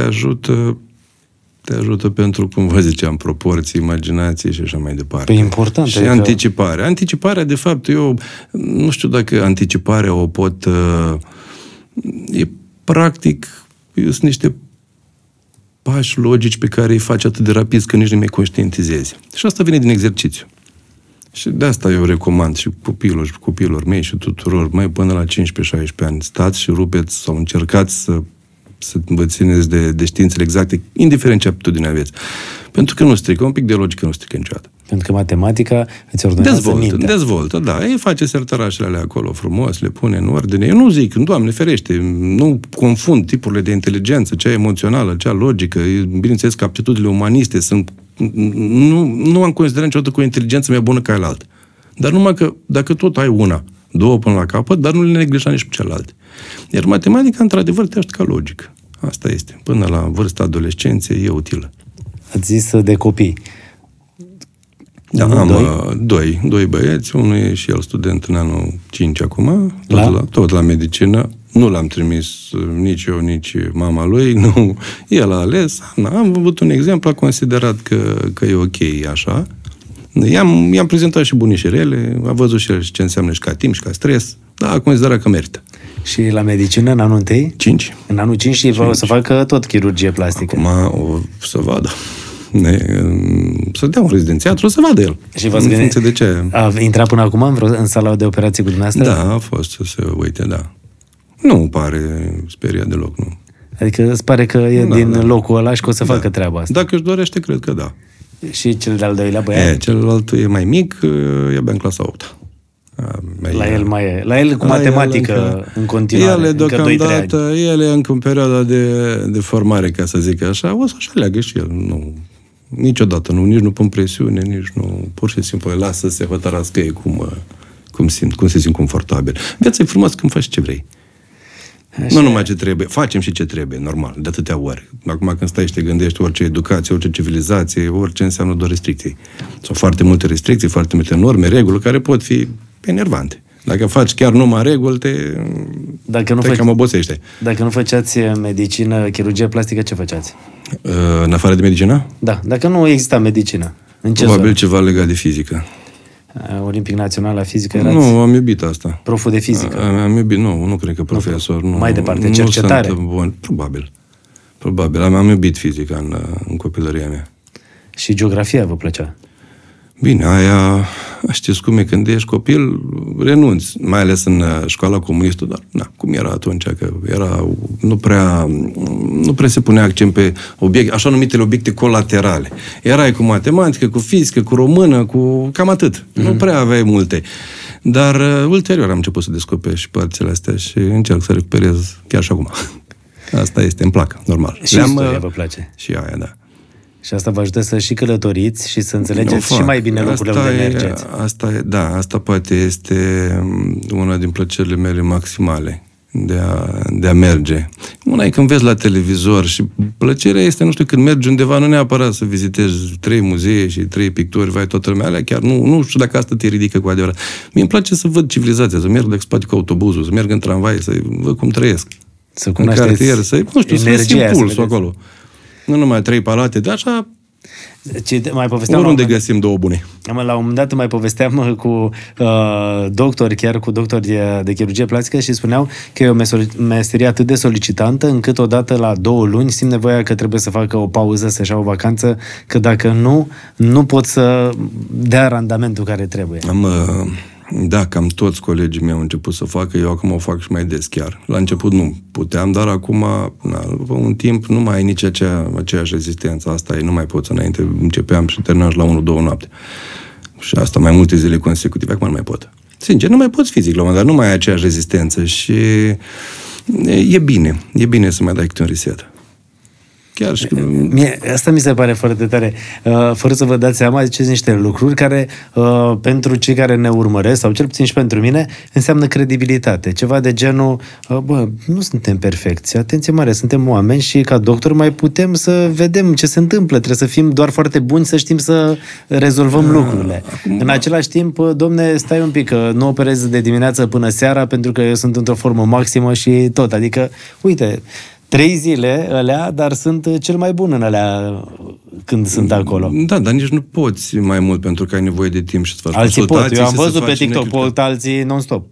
Te ajută pentru, cum vă ziceam, proporții, imaginație și așa mai departe. Păi important. Și anticiparea. Anticiparea, de fapt, eu nu știu dacă anticiparea o pot... E practic, sunt niște pași logici pe care îi faci atât de rapid că nici nu mai conștientizezi. Și asta vine din exercițiu. Și de asta eu recomand și copiilor mei și tuturor, mai până la 15-16 ani, stați și rupeți sau încercați să vă țineți de științele exacte, indiferent ce aptitudine aveți. Pentru că nu strică, un pic de logică nu strică niciodată. Pentru că matematica îți ordonează mintea. Dezvoltă, da. Ei face sertărașele alea acolo frumos, le pune în ordine. Eu nu zic, Doamne ferește, nu confund tipurile de inteligență, cea emoțională, cea logică. Bineînțeles că aptitudile umaniste sunt... Nu am considerat niciodată că o inteligență mai bună ca alaltă. Dar numai că dacă tot ai una, două până la capăt, dar nu le neglija nici pe celelalte. Iar matematica, într-adevăr, te ajută ca logică. Asta este. Până la vârsta adolescenței e utilă. Ați zis de copii. Da, am doi băieți, unul e și el student în anul 5 acum, tot la medicină. Nu l-am trimis nici eu, nici mama lui, nu. El a ales. Am avut un exemplu, a considerat că e ok așa. I-am prezentat și bunișerele, a văzut și el ce înseamnă și ca timp și ca stres, dar a considerat că merită. Și la medicină în anul 1? 5. În anul 5 și o să facă tot chirurgie plastică. Acum o să vadă. Să dea un rezidențiat, o să vadă el. Și v-ați gândit? De ce? A intrat până acum în sala de operații cu dumneavoastră? Da, a fost să se uite, da. Nu pare speriat deloc, nu. Adică îți pare că e din locul ăla și că o să facă treaba asta. Dacă își dorește, cred că da. Și cel de-al doilea băiat? Celălalt e mai mic, e abia în clasa 8. La el cu matematică în continuare, deocamdată, el e încă în perioada de formare, ca să zic așa, o să-și aleagă și el. Nu, niciodată, nici nu pun presiune, nici nu, pur și simplu îi lasă să se hotărască ei cum se simt confortabil. Viața e frumoasă când faci ce vrei. Așa. Nu numai ce trebuie, facem și ce trebuie, normal, de atâtea ori. Acum când stai și te gândești orice educație, orice civilizație, orice înseamnă doar restricții. Sau foarte multe restricții, foarte multe norme, reguli, care pot fi enervante. Dacă faci chiar numai reguli, te cam obosește. Dacă nu făceați medicină, chirurgie plastică, ce făceați? În afară de medicină? Da, dacă nu exista medicină. În ce Probabil ceva legat de fizică. Olimpic național la fizică erați? Nu, am iubit asta. Proful de fizică? Am iubit, nu cred că profesor. Nu, mai departe, cercetare? Nu sunt bun. Probabil. Am iubit fizica în copilăria mea. Și geografia vă plăcea? Bine, aia, știți cum e, când ești copil, renunți, mai ales în școala comunistă, dar cum era atunci, că nu prea se punea accent pe obiecte, așa numitele obiecte colaterale. Erai cu matematică, cu fizică, cu română, cu cam atât. Nu prea aveai multe. Dar ulterior am început să descoper și părțile astea și încerc să recuperez chiar și acum. Asta este, îmi plac, normal. Și istoria vă place? Și aia, da. Și asta vă ajută să și călătoriți și să înțelegeți și mai bine locurile unde mergeți. Asta poate este una din plăcerile mele maximale de a merge. Una e când vezi la televizor și plăcerea este, nu știu, când mergi undeva, nu neapărat să vizitezi 3 muzee și 3 picturi, vai toată lumea, alea chiar nu știu dacă asta te ridică cu adevărat. Mie îmi place să văd civilizația, să merg de spate cu autobuzul, să merg în tramvai, să văd cum trăiesc. Să cunoașteți cartier, să simt pulsul acolo. Nu numai 3 palate, dar așa oriunde găsim 2 bune. La un moment dat mai povesteam cu doctori, chiar cu doctori de chirurgie plastică și spuneau că e o meserie atât de solicitantă încât odată la 2 luni simt nevoia că trebuie să facă o pauză, să-și ia o vacanță, că dacă nu pot să dea randamentul care trebuie. Da, cam toți colegii mei au început să facă, eu acum o fac și mai des chiar. La început nu puteam, dar acum, după un timp, nu mai ai nici aceeași rezistență. Asta e, nu mai poți. Înainte începeam și terminam la 1-2 noapte. Și asta mai multe zile consecutive. Acum nu mai pot. Sincer, nu mai poți fizic la un moment dat, nu mai ai aceeași rezistență și e bine să mai dai câte un reset. Chiar și asta mi se pare foarte tare. Fără să vă dați seama, ziceți niște lucruri care, pentru cei care ne urmăresc, sau cel puțin și pentru mine, înseamnă credibilitate. Ceva de genul, nu suntem perfecți, atenție mare, suntem oameni și ca doctor mai putem să vedem ce se întâmplă. Trebuie să fim doar foarte buni, să știm să rezolvăm lucrurile. În același timp, domne, stai un pic, că nu operez de dimineață până seara pentru că eu sunt într-o formă maximă și tot. Adică, uite, 3 zile alea, dar sunt cel mai bun în alea când sunt acolo. Da, dar nici nu poți mai mult pentru că ai nevoie de timp și să faci alții pot. Eu am văzut pe TikTok, pot alții non-stop.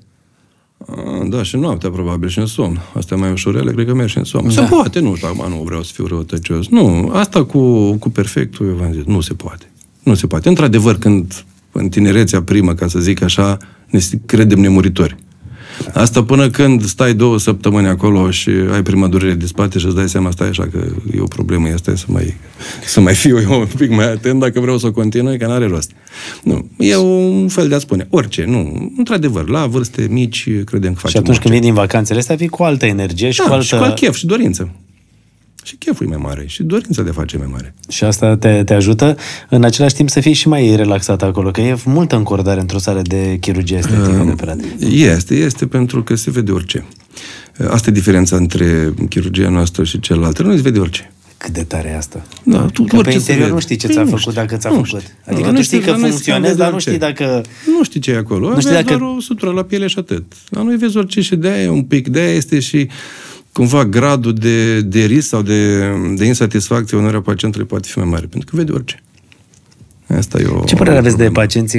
Da, și noaptea probabil și în somn. Asta e mai ușurele, cred că mergi și în somn. Se poate, nu știu, nu vreau să fiu răutăcios. Nu, asta cu perfectul, eu v-am zis, nu se poate. Nu se poate. Într-adevăr, când în tinerețea primă, ca să zic așa, ne credem nemuritori. Asta până când stai 2 săptămâni acolo și ai prima durere de spate și îți dai seama, stai așa, că e o problemă, asta să mai fiu eu un pic mai atent dacă vreau să continui, că n-are rost. Nu, e un fel de a spune, orice, nu, într-adevăr, la vârste mici credem că facem. Și atunci când vii din vacanțele astea, vii cu altă energie și cu altă... și cu alt chef și dorință. Și cheful e mai mare și dorința de a face mai mare. Și asta te ajută în același timp să fii și mai relaxat acolo, că e multă încordare într-o sală de chirurgie estetică neapărat. Este pentru că se vede orice. Asta e diferența între chirurgia noastră și celelalte. Nu se vede orice. Cât de tare e asta? Da, că pe interior nu știi ce ți-a făcut, dacă ți-a făcut. Adică tu știi că funcționezi, dar nu știi dacă... Nu știi ce e acolo. Nu știi doar o sutură la piele și atât. Dar nu vezi orice și de-aia e un pic. De-aia este și cumva gradul de risc sau de insatisfacție onoarea pacientului poate fi mai mare, pentru că vede orice. Asta e ce părere aveți de pacienții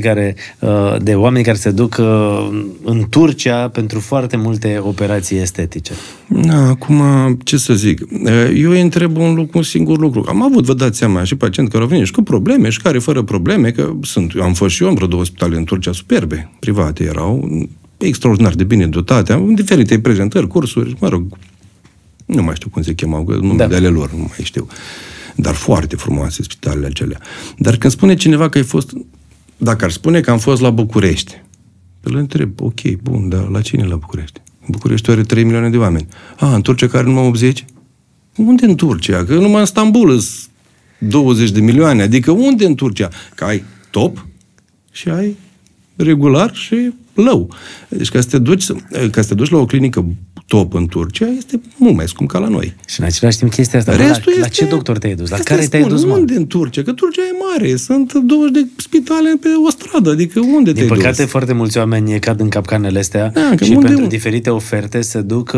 de oameni care se duc în Turcia pentru foarte multe operații estetice? Acum, ce să zic? Eu îi întreb un singur lucru. Am avut, vă dați seama, și pacienți care au venit și cu probleme și care fără probleme, că am fost și eu în vreo 2 spitale în Turcia superbe, private erau, extraordinar de bine dotate, am diferite prezentări, cursuri, mă rog, nu mai știu cum se chemau, numele de ale lor, nu mai știu. Dar foarte frumoase spitalele acelea. Dar când spune cineva că ai fost, dacă ar spune că am fost la București, îl întreb, ok, bun, dar la cine la București? București are 3 milioane de oameni. În Turcia care numai 80? Unde în Turcia? Că numai în Istanbul sunt 20 de milioane. Adică unde în Turcia? Că ai top și ai regular și low. Deci ca să te duci la o clinică top în Turcia, este mult mai scump ca la noi. Și în același timp chestia asta, la ce doctor te-ai dus? La care te-ai dus, mă? Unde în Turcia? Că Turcia e mare, sunt 20 de spitale pe o stradă, adică unde te-ai dus? Din păcate, foarte mulți oameni cad în capcanele astea și pentru diferite oferte se duc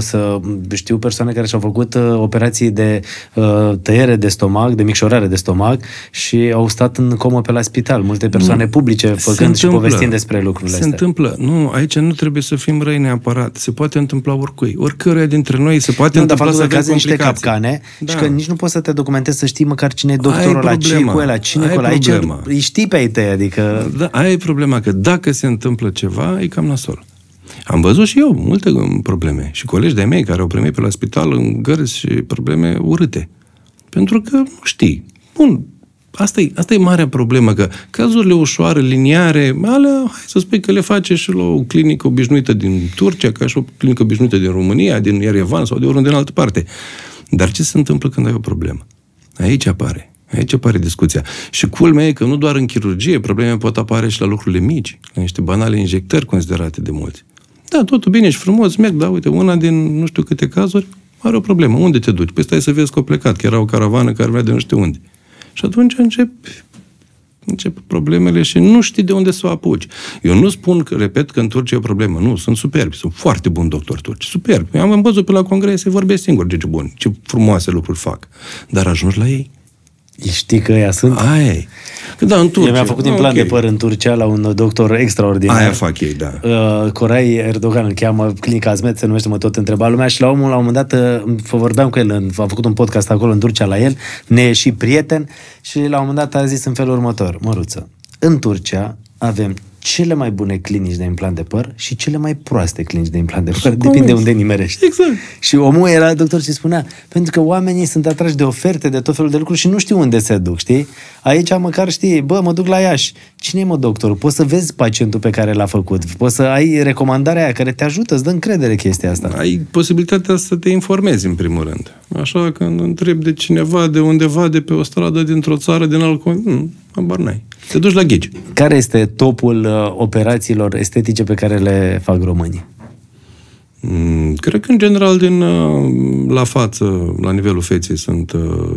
știu persoane care și-au făcut operații de tăiere de stomac, de micșorare de stomac și au stat în comă pe la spital. Multe persoane publice făcând și povestind despre lucrurile astea. Se întâmplă. Nu, aici nu trebuie să fim răi neapărat. Se poate întâmpla oricăruia dintre noi se poate întâmpla să avem complicații. Niște capcane și că nici nu poți să te documentezi să știi măcar cine e doctorul ăla, ce cu ăla, cine cu ăla. Aici îi știi pe ai tăi, adică... Da, aia e problema, că dacă se întâmplă ceva, e cam nasol. Am văzut și eu multe probleme și colegi de-ai mei care au primit pe la spital în gărzi și probleme urâte. Pentru că nu știi. Bun, asta e marea problemă, că cazurile ușoare, liniare, alea, hai să spui că le face și la o clinică obișnuită din Turcia, ca și o clinică obișnuită din România, din Yerevan sau de oriunde în altă parte. Dar ce se întâmplă când ai o problemă? Aici apare. Aici apare discuția. Și culmea e că nu doar în chirurgie, probleme pot apare și la lucrurile mici, la niște banale injectări considerate de mulți. Da, totul bine și frumos, merg, da, uite, una din nu știu câte cazuri are o problemă. Unde te duci? Păi stai să vezi că a plecat, că era o caravană care vrea de nu știu unde. Și atunci încep problemele și nu știi de unde să o apuci. Eu nu spun, că, repet, că în Turcia e o problemă. Nu, sunt superbi, sunt foarte buni doctori turci, superbi. Am văzut pe la congrese, vorbesc singur, ce bun, ce frumoase lucruri fac. Dar ajungi la ei. Știi că ăia sunt? Aia da, în Turcia. Eu mi-am făcut implant de păr în Turcia la un doctor extraordinar. Aia fac ei, da. Corai Erdogan îl cheamă, clinica Azmet, se numește, mă tot întreba lumea și la un moment dat vorbeam cu el, am făcut un podcast acolo în Turcia la el, ne e și prieten și la un moment dat a zis în felul următor: Măruță, în Turcia avem cele mai bune clinici de implant de păr și cele mai proaste clinici de implant de păr. Depinde unde nimerești. Exact. Și omul era doctor și spunea, pentru că oamenii sunt atrași de oferte, de tot felul de lucruri și nu știu unde se duc, știi? Aici măcar știi, bă, mă duc la Iași. Cine e, mă, doctorul? Poți să vezi pacientul pe care l-a făcut. Poți să ai recomandarea aia care te ajută, îți dă încredere chestia asta. Ai posibilitatea să te informezi, în primul rând. Așa, când întrebi de cineva, de undeva, de pe o stradă, dintr-o țară, din alt habar n-ai. Te duci la ghici. Care este topul operațiilor estetice pe care le fac românii? Cred că, în general, la față, la nivelul feței, sunt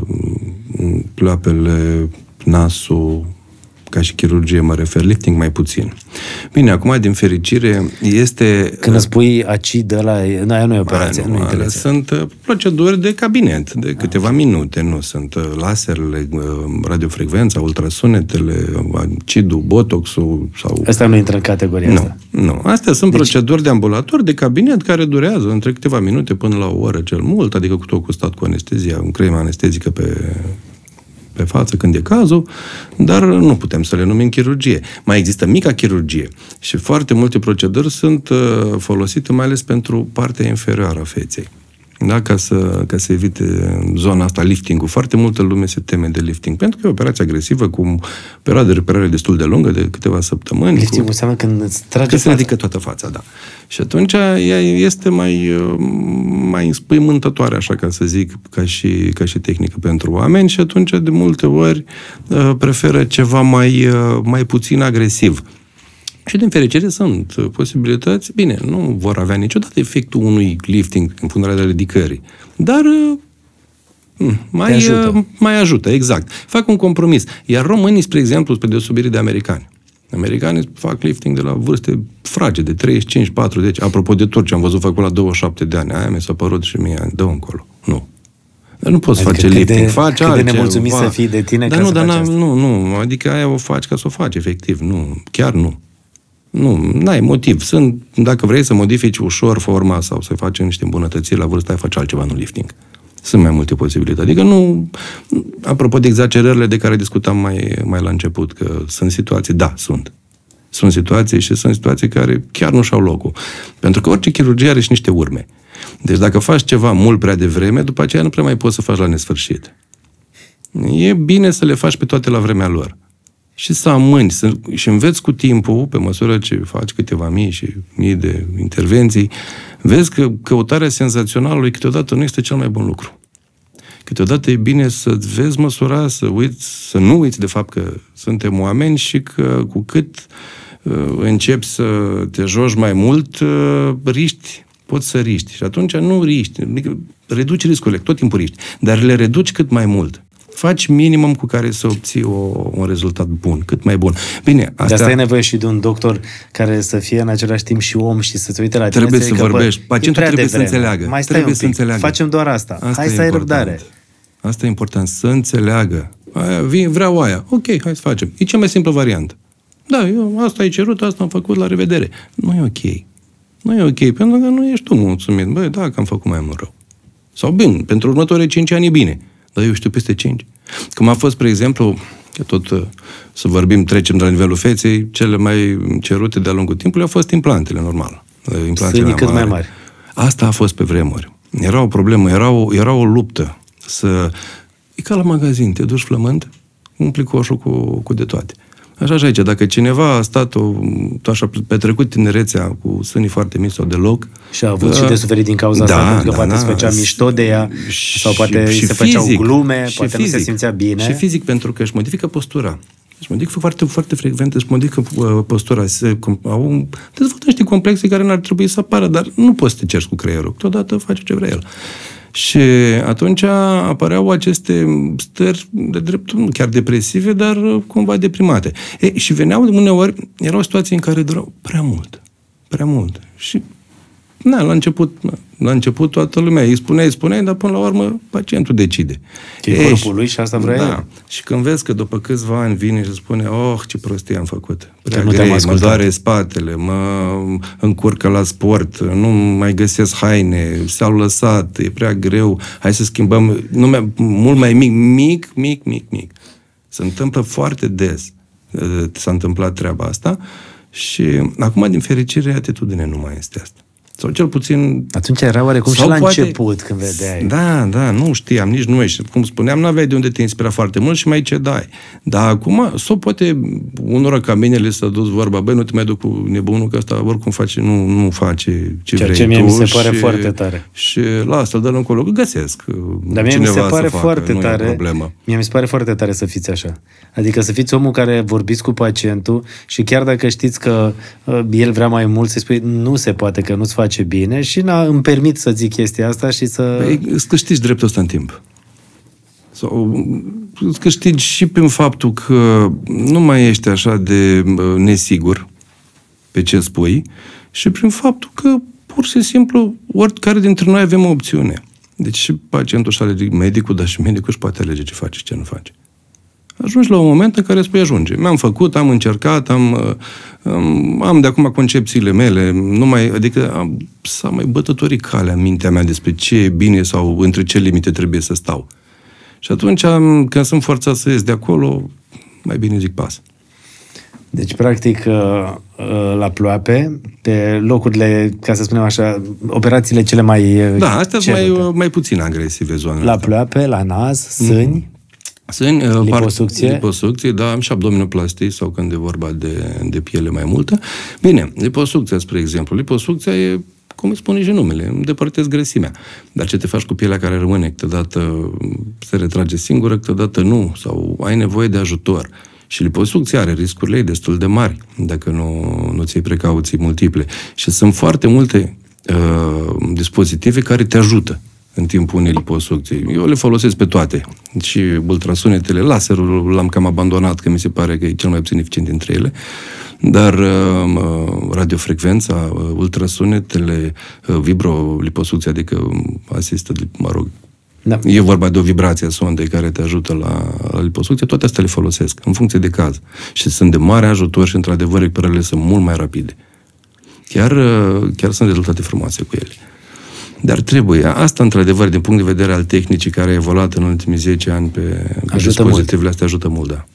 pleoapele, nasul, ca și chirurgie mă refer, lifting mai puțin. Bine, acum, din fericire, este... Când îți pui acid ăla, aia nu e operație, nu e sunt proceduri de cabinet, de câteva minute, nu sunt laserele, radiofrecvența, ultrasunetele, acidul, botoxul sau... Asta nu intră în categoria asta. Nu. Astea sunt proceduri de ambulator, de cabinet, care durează între câteva minute până la o oră cel mult, adică cu tot custat cu anestezia, în cremă anestezică pe față când e cazul, dar nu putem să le numim chirurgie. Mai există mica chirurgie și foarte multe proceduri sunt folosite mai ales pentru partea inferioară a feței. Da? Ca să evite zona asta, lifting-ul. Foarte multă lume se teme de lifting, pentru că e o operație agresivă, cu o perioadă de reparare destul de lungă, de câteva săptămâni. Lifting-ul înseamnă când îți trage fața. Se ridică toată fața, da. Și atunci ea este mai înspăimântătoare, așa ca să zic, ca și tehnică pentru oameni și atunci, de multe ori, preferă ceva mai puțin agresiv. Și, din fericire, sunt posibilități. Bine, nu vor avea niciodată efectul unui lifting în punct de vedere ridicării, dar mai ajută, exact. Fac un compromis. Iar românii, spre exemplu, spre deosebire de americani. Americanii fac lifting de la vârste fragede, 35-40. Apropo de turci, am văzut făcut la 27 de ani. Aia mi s-a părut și mie, dă încolo. Nu. Dar nu poți face lifting. Faci altceva. Cât de nemulțumit să fii de tine ca să faci asta. Nu. Adică aia o faci ca să o faci, efectiv. Nu, chiar nu. Nu, n-ai motiv. Dacă vrei să modifici ușor forma sau să faci niște îmbunătățiri la vârstă, ai face altceva, nu lifting. Sunt mai multe posibilități. Adică nu... Apropo de exagerările de care discutam mai la început, că sunt situații, da, sunt. Sunt situații și sunt situații care chiar nu și-au locul. Pentru că orice chirurgie are și niște urme. Deci dacă faci ceva mult prea devreme, după aceea nu prea mai poți să faci la nesfârșit. E bine să le faci pe toate la vremea lor. Și să amâni, și înveți cu timpul, pe măsură ce faci câteva mii și mii de intervenții, vezi că căutarea senzaționalului câteodată nu este cel mai bun lucru. Câteodată e bine să vezi măsura, să nu uiți de fapt că suntem oameni și că cu cât începi să te joci mai mult, poți să riști. Și atunci nu riști, adică reduci riscurile, tot timpul riști, dar le reduci cât mai mult. Faci minimum cu care să obții un rezultat bun, cât mai bun. Bine, de asta e nevoie și de un doctor care să fie în același timp și om și să se uite la tine. Trebuie să vorbești. Pacientul trebuie să înțeleagă. Mai stai un pic. Facem doar asta. Hai să ai răbdare. Asta e important, să înțeleagă. Vreau aia. Ok, hai să facem. E cea mai simplă variantă. Da, eu asta ai cerut, asta am făcut, la revedere. Nu e ok. Nu e ok, pentru că nu ești tu mulțumit. Băi, da, că am făcut mai mult rău. Sau bine, pentru următorii 5 ani e bine. Dar eu știu peste 5. Cum a fost, spre exemplu, tot să vorbim, trecem de la nivelul feței, cele mai cerute de-a lungul timpului au fost implantele, normal. Implantele cât mai mari. Asta a fost pe vremuri. Era o problemă, era o luptă. E ca la magazin, te duci flămând, umpli coșul cu de toate. Așa și aici, dacă cineva a stat așa petrecut tinerețea cu sânii foarte mici sau deloc... Și a avut și de suferit din cauza asta, pentru că poate se făcea mișto de ea, sau poate se făceau glume, poate fizic, nu se simțea bine. Și fizic, pentru că își modifică postura. Își modifică foarte, foarte frecvent, își modifică postura. Dezvoltă niște complexe care n-ar trebui să apară, dar nu poți să te ceri cu creierul. Totodată face ce vrea el. Și atunci apăreau aceste stări de dreptul, nu chiar depresive, dar cumva deprimate. Și veneau uneori, era o situație în care durau prea mult. Prea mult. Și la început toată lumea îi spuneai, dar până la urmă pacientul decide. E corpul lui și asta vrea el. Și când vezi că după câțiva ani vine și spune, ce prostie am făcut. Prea greu, mă doare spatele, mă încurcă la sport, nu mai găsesc haine, s-au lăsat, e prea greu, hai să schimbăm, mult mai mic. Se întâmplă foarte des. S-a întâmplat treaba asta și acum, din fericire, atitudinea nu mai este asta. Sau cel puțin... Atunci era oarecum și la început când vedeai. Da, nu știam, nici nu ești. Cum spuneam, n-aveai de unde te inspira foarte mult și mai cedai. Dar acum, poate unora ca mine le s-a dus vorba, nu te mai duc cu nebunul, că asta oricum face, nu face ce vrei tu. Ceea ce mie mi se pare foarte tare. Și lasă-l, dă-l încolo, că găsesc. Dar mie mi se pare foarte tare. Mie mi se pare foarte tare să fiți așa. Adică să fiți omul care vorbiți cu pacientul și chiar dacă știți că el vrea mai mult, să-i spui, nu se poate, că nu-ți face bine și îmi permit să zic chestia asta și să... Îți câștigi dreptul ăsta în timp. Sau îți câștigi și prin faptul că nu mai ești așa de nesigur pe ce spui și prin faptul că pur și simplu oricare dintre noi avem o opțiune. Deci și pacientul își alege medicul, dar și medicul își poate alege ce face și ce nu face. Ajungi la un moment în care spui, ajunge. Mi-am făcut, am încercat, am de acum concepțiile mele, adică s-a mai bătătorit calea în mintea mea despre ce e bine sau între ce limite trebuie să stau. Și atunci, când sunt forțat să ies de acolo, mai bine zic pas. Deci, practic, la Ploape, pe locurile, ca să spunem așa, operațiile cele mai... Da, astea sunt mai puțin agresive zonele. La Ploape, la nas, sâni... Liposucție, da, am și abdominoplastii sau când e vorba de piele mai multă. Bine, liposucția, spre exemplu. Liposucția e, cum îi spune și numele, îndepărtezi grăsimea. Dar ce te faci cu pielea care rămâne? Câteodată se retrage singură, câteodată nu, sau ai nevoie de ajutor. Și liposucția are riscurile ei destul de mari, dacă nu ții precauții multiple. Și sunt foarte multe dispozitive care te ajută în timpul unei liposucții. Eu le folosesc pe toate. Și ultrasunetele, laserul l-am cam abandonat, că mi se pare că e cel mai puțin eficient dintre ele, dar radiofrecvența, ultrasunetele, vibroliposucția, adică asistă, da. E vorba de o vibrație a sondei care te ajută la liposucție, toate astea le folosesc, în funcție de caz. Și sunt de mare ajutor și, într-adevăr, recuperările sunt mult mai rapide. Chiar sunt rezultate frumoase cu ele. Dar trebuie. Asta, într-adevăr, din punct de vedere al tehnicii care a evoluat în ultimii 10 ani pe dispozitivele astea, ajută mult, da.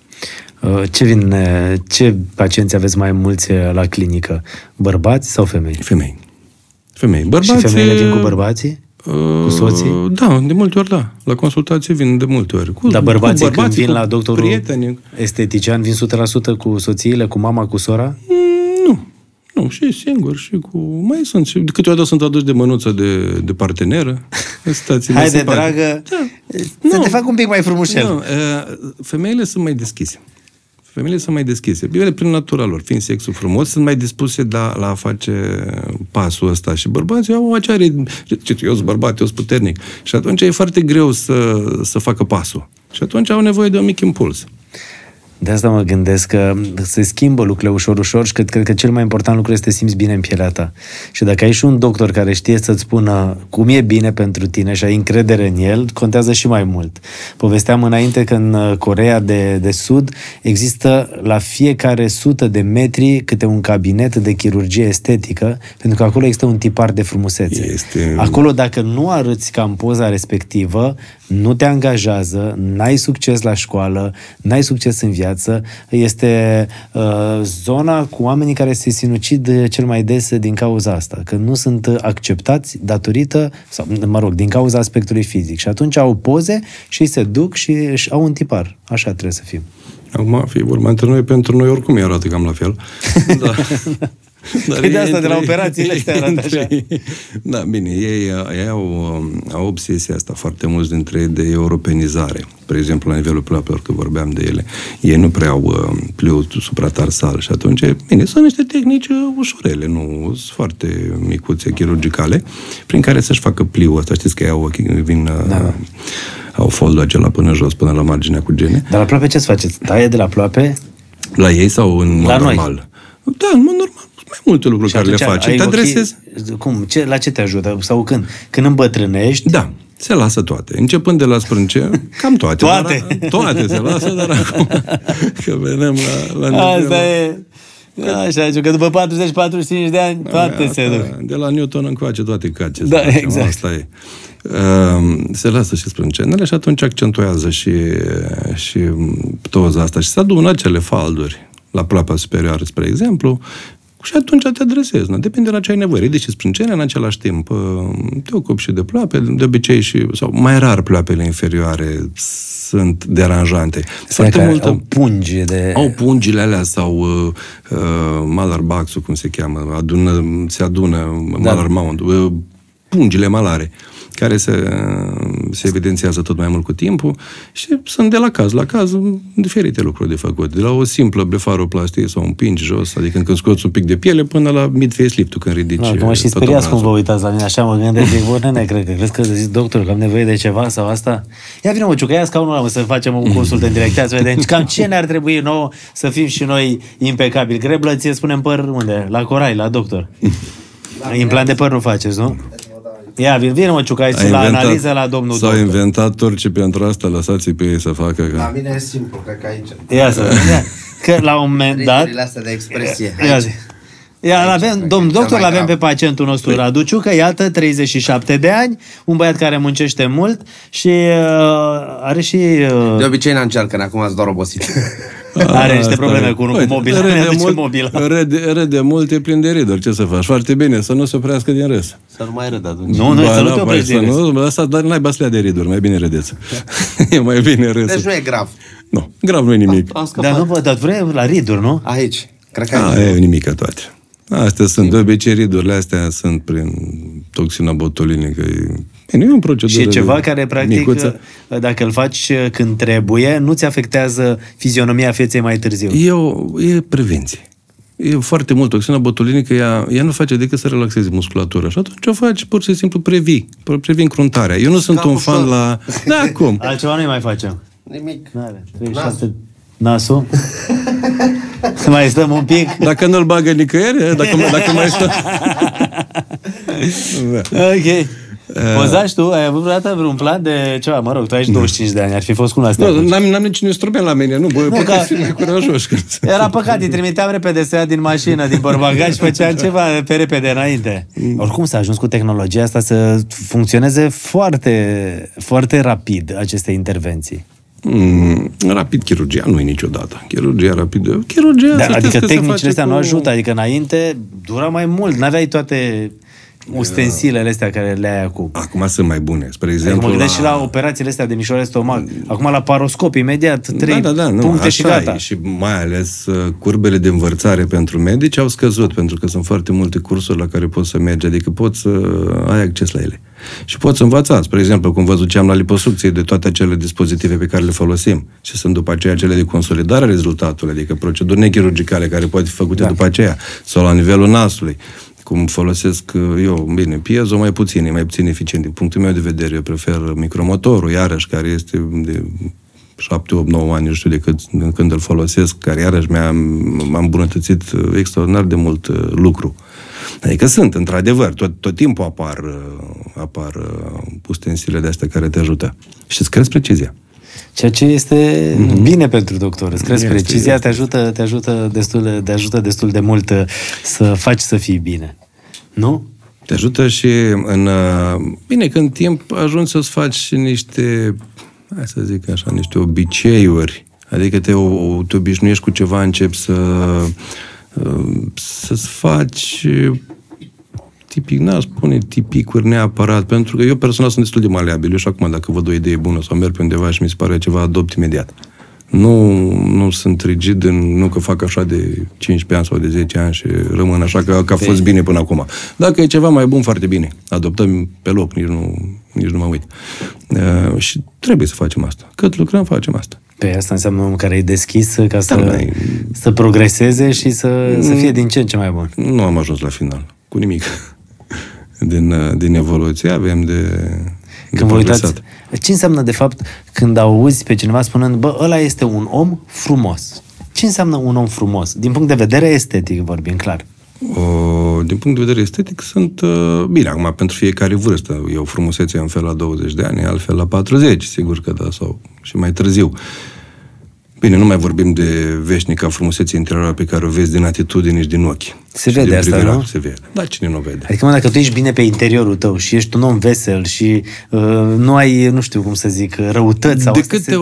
Ce pacienți aveți mai mulți la clinică? Bărbați sau femei? Femei. Bărbații... Și femeile vin cu bărbații? Cu soții? Da, de multe ori, da. La consultație vin de multe ori. Dar bărbații când vin la doctorul estetician, vin 100% cu soțiile, cu mama, cu sora? Nu, și singur, și cu... Mai sunt, și câteodată sunt aduși de mănuță de parteneră. Haide, dragă, să te fac un pic mai frumușel. Femeile sunt mai deschise. Bine, prin natura lor, fiind sexul frumos, sunt mai dispuse la a face pasul ăsta. Și bărbații au acea... Eu sunt bărbat, eu sunt puternic. Și atunci e foarte greu să facă pasul. Și atunci au nevoie de un mic impuls. De asta mă gândesc că se schimbă lucrurile ușor și cred că cel mai important lucru este să simți bine în pielea ta. Și dacă ai și un doctor care știe să-ți spună cum e bine pentru tine și ai încredere în el, contează și mai mult. Povesteam înainte că în Coreea de Sud există la fiecare 100 de metri câte un cabinet de chirurgie estetică, pentru că acolo există un tipar de frumusețe. Acolo, dacă nu arăți ca în poza respectivă, nu te angajează, n-ai succes la școală, n-ai succes în viață. Este zona cu oamenii care se sinucid cel mai des din cauza asta, că nu sunt acceptați datorită, sau, din cauza aspectului fizic. Și atunci au poze și se duc și au un tipar. Așa trebuie să fim. Acum, fie vorba între noi, pentru noi oricum îi arată cam la fel. Dar Păi de asta, de la operațiile astea arată așa. Da, bine, ei au obsesia asta foarte mulți dintre ei de europenizare. Spre exemplu, la nivelul pleoapelor, că vorbeam de ele, ei nu prea au pliul supratarsal și atunci, bine, sunt niște tehnici ușurele, nu sunt foarte micuțe, chirurgicale, prin care să-și facă pliul ăsta. Știți că au foldul acela până jos, până la marginea cu gene. Dar la ploape ce-ți faceți? Taie de la ploape? La ei sau în mod normal? Da, în mod normal. Mai multe lucruri și care le faci. Te adresezi. Cum? La ce te ajută? Sau când? Când îmbătrânești? Da, se lasă toate. Începând de la sprâncene, cam toate. Toate? Toate se lasă, dar acum că vedem la asta e... Așa, că după 40-45 de ani toate se duc. De la Newton încoace toate cace. Da, exact. Asta e. Se lasă și sprâncenele și atunci accentuează și ptoza asta și se adună acele falduri la ploapa superioară, spre exemplu, și atunci te adresezi. Depinde la ce ai nevoie. Ridici sprâncene, în același timp te ocupi și de ploape, de obicei sau mai rar ploapele inferioare sunt deranjante. Foarte mult au pungi de... Au pungile alea sau malar baxul, cum se cheamă, se adună malar mount, pungile malare, care se evidențiază tot mai mult cu timpul și sunt de la caz la caz diferite lucruri de făcut. De la o simplă blefaroplastie sau un pingi jos, adică când scoți un pic de piele, până la mid-facelift-ul când ridici. Că mă și speriați cum vă uitați la mine, așa mă gândesc, crezi că zici, doctor, că am nevoie de ceva sau asta? Ia vină, mă, ciucă, ia scaunul ăla, să facem un consult în direct, să vedem cam ce ne-ar trebui nouă să fim și noi impecabili. Greblă, ție spunem păr unde? La Corai, la doctor. Implant de păr nu faceți, nu? Ia, vine mă, ciucai, la analiză la domnul doctor. S-au inventat turcii pentru asta, lăsați-i pe ei să facă. La mine e simplu, cred că aici. Ia să vedem. Că la un moment dat... astea de expresie. Domnul doctor, l-avem pe pacientul nostru, Radu Ciucă, iată, 37 de ani, un băiat care muncește mult și are și... De obicei n-încearcă, acum ați doar obosit. Are niște probleme cu mobila. Râde mult, e plin de riduri. Ce să faci? Foarte bine, să nu se oprească din râs. Să nu mai râd atunci. Nu, să nu te oprești din râs. Dar n-ai baslea de riduri, mai bine râdeți. E mai bine râs. Deci nu e grav. Nu, grav nu e nimic. Dar vrei la riduri, nu? Aici. Cred că e nimic toate. Astea sunt, de obicei ridurile astea sunt prin toxina botulinică. Nu e o procedură. Și ceva care, practic, dacă îl faci când trebuie, nu ți afectează fizionomia feței mai târziu. E prevenție. E foarte mult. Toxina botulinică, ea nu face decât să relaxeze musculatura. Și atunci o faci, pur și simplu previi cruntarea. Eu nu sunt un fan la... Da, cum? Altceva nu mai facem. Nimic. Nasul? Mai stăm un pic? Dacă nu-l bagă nicăieri, dacă mai stăm... Ok. Pozași tu? Ai avut vreodată vreun plan de ceva? Mă rog, tu ai 25 de ani, ar fi fost cu asta. Nu, n-am niciun instrument la mine, nu, puteți fi mai curajoși. Era păcat, îi trimiteam repede să ia din mașină, din portbagaj și făceam ceva pe repede înainte. Oricum s-a ajuns cu tehnologia asta să funcționeze foarte, foarte rapid aceste intervenții. Rapid chirurgia nu e niciodată. Chirurgia rapidă. Adică tehnicile astea nu ajută. Adică înainte dura mai mult. N-aveai toate ustensilele astea care le ai acum. Acum sunt mai bune. Spre exemplu, mă gândesc și la operațiile astea de mișoare stomac. Acum la paroscop, imediat, 3 puncte și gata. Și mai ales curbele de învățare pentru medici au scăzut, pentru că sunt foarte multe cursuri la care poți să mergi, adică poți să ai acces la ele. Și poți învăța, spre exemplu, cum vă ziceam la liposucție, de toate acele dispozitive pe care le folosim și sunt după aceea cele de consolidare a rezultatului, adică proceduri nechirurgicale care pot fi făcute după aceea, sau la nivelul nasului. Cum folosesc eu, bine, piezo mai puțin, e mai puțin eficient. Din punctul meu de vedere, eu prefer micromotorul, iarăși, care este de 7, 8, 9 ani, nu știu de când îl folosesc, care iarăși m-a îmbunătățit extraordinar de mult lucru. Adică sunt, într-adevăr, tot timpul apar ustensile de astea care te ajută. Și îți crezi precizia. Ceea ce este bine pentru doctor. Îți crezi precizia, te ajută destul de mult să faci să fii bine. Nu? Te ajută și bine, că în timp ajungi să-ți faci niște, hai să zic așa, niște obiceiuri. Adică te obișnuiești cu ceva, începi să-ți faci tipic, n-aș spune tipicuri neapărat, pentru că eu personal sunt destul de maleabil. Eu și acum, dacă văd o idee bună sau merg pe undeva și mi se pare ceva, adopt imediat. Nu sunt rigid, nu că fac așa de 15 ani sau de 10 ani și rămân așa că a fost bine până acum. Dacă e ceva mai bun, foarte bine. Adoptăm pe loc, nici nu mă uit. Și trebuie să facem asta. Cât lucrăm, facem asta. Pe asta înseamnă un care e deschis ca să progreseze și să fie din ce în ce mai bun. Nu am ajuns la final, cu nimic. Din evoluție avem de când vă uitați, ce înseamnă de fapt când auzi pe cineva spunând, bă, ăla este un om frumos? Ce înseamnă un om frumos? Din punct de vedere estetic vorbim, clar. Din punct de vedere estetic sunt bine, acum pentru fiecare vârstă. Eu frumusețea în fel la 20 de ani, altfel la 40, sigur că da, sau și mai târziu. Bine, nu mai vorbim de veșnica frumusețe interioară pe care o vezi din atitudini și din ochi. Se vede asta, privire, nu? Se vede. Dar cine nu vede? Adică, dacă tu ești bine pe interiorul tău și ești un om vesel și nu ai, nu știu cum să zic, răutăți sau de câte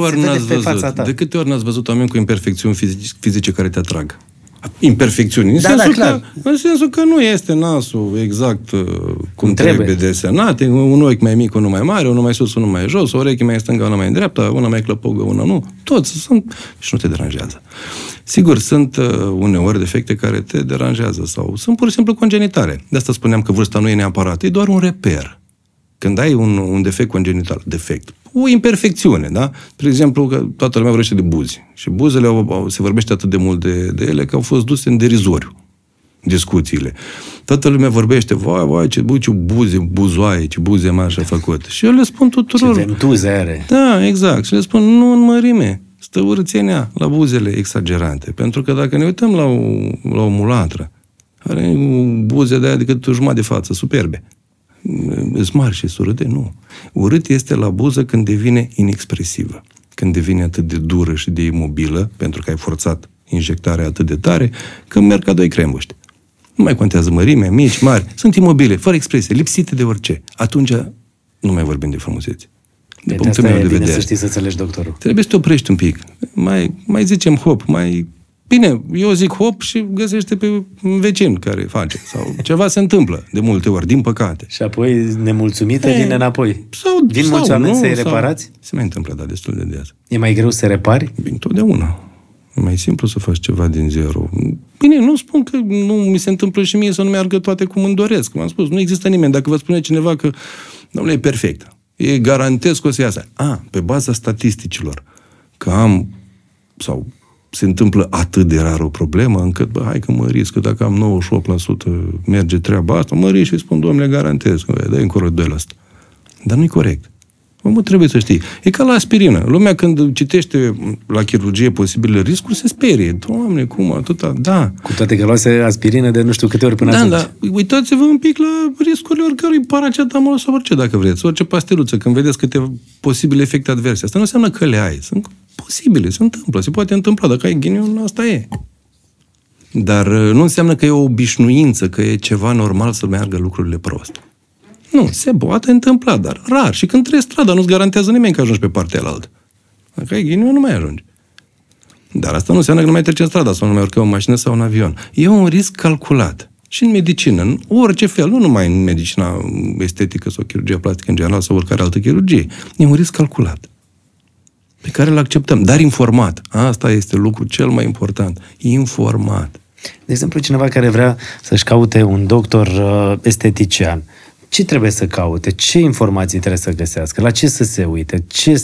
ori n-ați văzut oameni cu imperfecțiuni fizice care te atrag? Imperfecțiuni. În sensul că nu este nasul exact cum trebuie desenat. Un ochi mai mic, unul mai mare, unul mai sus, unul mai jos, o ureche mai stângă, una mai în dreapta, una mai clăpogă, una nu. Toți sunt și nu te deranjează. Sigur, sunt uneori defecte care te deranjează sau sunt pur și simplu congenitare. De asta spuneam că vârsta nu e neapărat, e doar un reper. Când ai un defect congenital, o imperfecțiune, da? De exemplu, că toată lumea vorbește de buzi. Și buzele se vorbește atât de mult de ele că au fost duse în derizoriu discuțiile. Toată lumea vorbește, vai, ce buze, buzoaie, ce buze mari și-a făcut. Și eu le spun tuturor... Ce ventuze are. Da, exact. Și le spun, nu în mărime. Stă urțenia la buzele exagerante. Pentru că dacă ne uităm la o mulatră, are buze de aia decât o jumătate de față, superbe. Îs mari și surâde? Nu. Urât este la buză când devine inexpresivă. Când devine atât de dură și de imobilă, pentru că ai forțat injectarea atât de tare, că merg ca doi crembuști. Nu mai contează mărimea, mici, mari. Sunt imobile, fără expresie, lipsite de orice. Atunci nu mai vorbim de frumusețe. De punctul meu de vedere. Bine să știi să înțelegi, doctorul. Trebuie să te oprești un pic. Mai zicem hop, Bine, eu zic hop și găsește pe un vecin care face. Sau ceva se întâmplă de multe ori, din păcate. Și apoi, nemulțumită, vine înapoi. Vin mulți oameni să-i reparați? Se mai întâmplă, dar destul de des. E mai greu să repari? Bine, întotdeauna. E mai simplu să faci ceva din zero. Bine, nu spun că nu mi se întâmplă și mie să nu meargă toate cum îmi doresc. Cum am spus, nu există nimeni. Dacă vă spune cineva că, domnule, e perfect, e garantez că o să iasă. Pe baza statisticilor, că am, sau se întâmplă atât de rar o problemă, încât, hai că mă risc, că dacă am 98% merge treaba asta, mă risc și spun, domnule, garantez, că dai încolo 2%. Dar nu-i corect. Omul trebuie să știi. E ca la aspirină. Lumea când citește la chirurgie posibile riscuri, se sperie. Doamne, cum atâta? Da. Cu toate că luase aspirină de nu știu câte ori până atunci. Da, uitați-vă un pic la riscurile oricărui paracetamol sau orice, dacă vreți. Orice pasteluță, când vedeți câte posibile efecte adverse. Asta nu înseamnă că le ai. Sunt posibile, se întâmplă. Se poate întâmpla. Dacă ai ghinion, asta e. Dar nu înseamnă că e o obișnuință, că e ceva normal să meargă lucrurile prost. Nu, se poate întâmpla, dar rar. Și când treci strada, nu-ți garantează nimeni că ajungi pe partea alaltă. Dacă ai ghinion, nu mai ajungi. Dar asta nu înseamnă că nu mai treci în strada sau nu mai urcă o mașină sau un avion. E un risc calculat. Și în medicină, în orice fel, nu numai în medicina estetică sau chirurgia plastică în general sau oricare altă chirurgie. E un risc calculat. Pe care îl acceptăm, dar informat. Asta este lucrul cel mai important. Informat. De exemplu, cineva care vrea să-și caute un doctor estetician, ce trebuie să caute? Ce informații trebuie să găsească? La ce să se uite?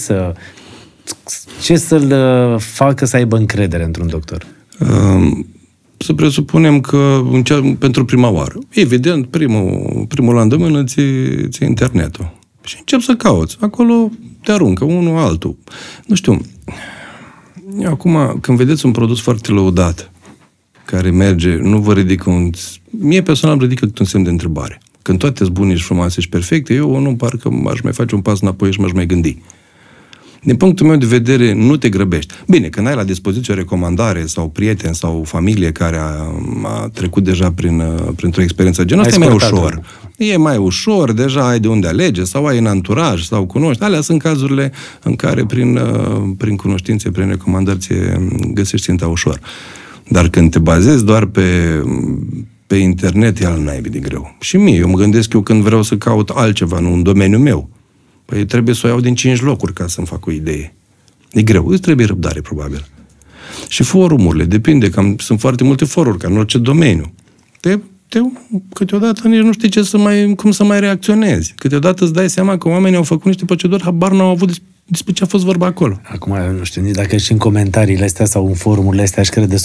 Ce să-l facă să aibă încredere într-un doctor? Să presupunem că pentru prima oară. Evident, primul la îndemână ți internetul. Și încep să cauți. Acolo te aruncă unul altul. Nu știu. Acum, când vedeți un produs foarte lăudat, care merge, nu vă ridică mie personal îmi ridică un semn de întrebare. Când toate sunt bune și frumoase și perfecte, eu nu parcă m-aș mai face un pas înapoi și m-aș mai gândi. Din punctul meu de vedere, nu te grăbești. Bine, când ai la dispoziție o recomandare sau prieten sau familie care a trecut deja printr-o experiență genul ăsta, e mai ușor. E mai ușor, deja ai de unde alege sau ai în anturaj sau cunoști. Alea sunt cazurile în care prin cunoștințe, prin recomandări găsești ținta ușor. Dar când te bazezi doar pe internet, e al naibii de greu. Și mie, eu mă gândesc când vreau să caut altceva, nu în domeniul meu. Păi trebuie să o iau din 5 locuri ca să-mi fac o idee. E greu, îți trebuie răbdare, probabil. Și forumurile, depinde, sunt foarte multe foruri, ca în orice domeniu. Câteodată nici nu știi cum să mai reacționezi. Câteodată îți dai seama că oamenii au făcut niște proceduri, habar n-au avut despre ce a fost vorba acolo. Acum, nu știu, nici dacă și în comentariile astea sau în forumurile astea, aș crede 100%.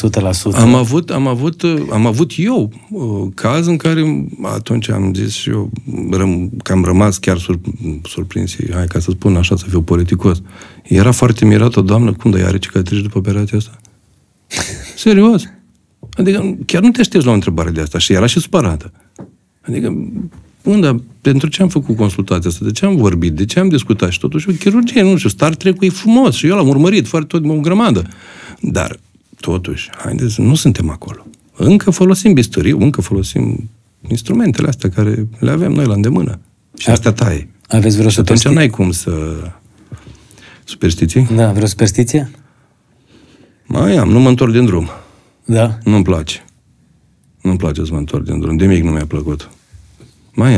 Am avut eu caz în care atunci am zis și eu că am rămas chiar surprins, hai ca să spun așa, să fiu politicos. Era foarte mirat o doamnă, cum ea are cicatrici după operația asta? Serios? Adică chiar nu te aștepți la o întrebare de asta și era și supărată. Adică, dar pentru ce am făcut consultația asta? De ce am vorbit? De ce am discutat? Și totuși o chirurgie, nu știu, Star Trek-ul e frumos și eu l-am urmărit tot o grămadă. Dar, totuși, haideți, nu suntem acolo. Încă folosim bisturii, încă folosim instrumentele astea care le avem noi la îndemână. Și asta taie. Aveți vreo superstiție? Atunci n-ai cum să... Superstiții? Da, vreo superstiție? Mai am, nu mă întorc din drum. Da? Nu-mi place. Nu-mi place să mă întorc din drum. De mic nu mi-a plăcut. Mai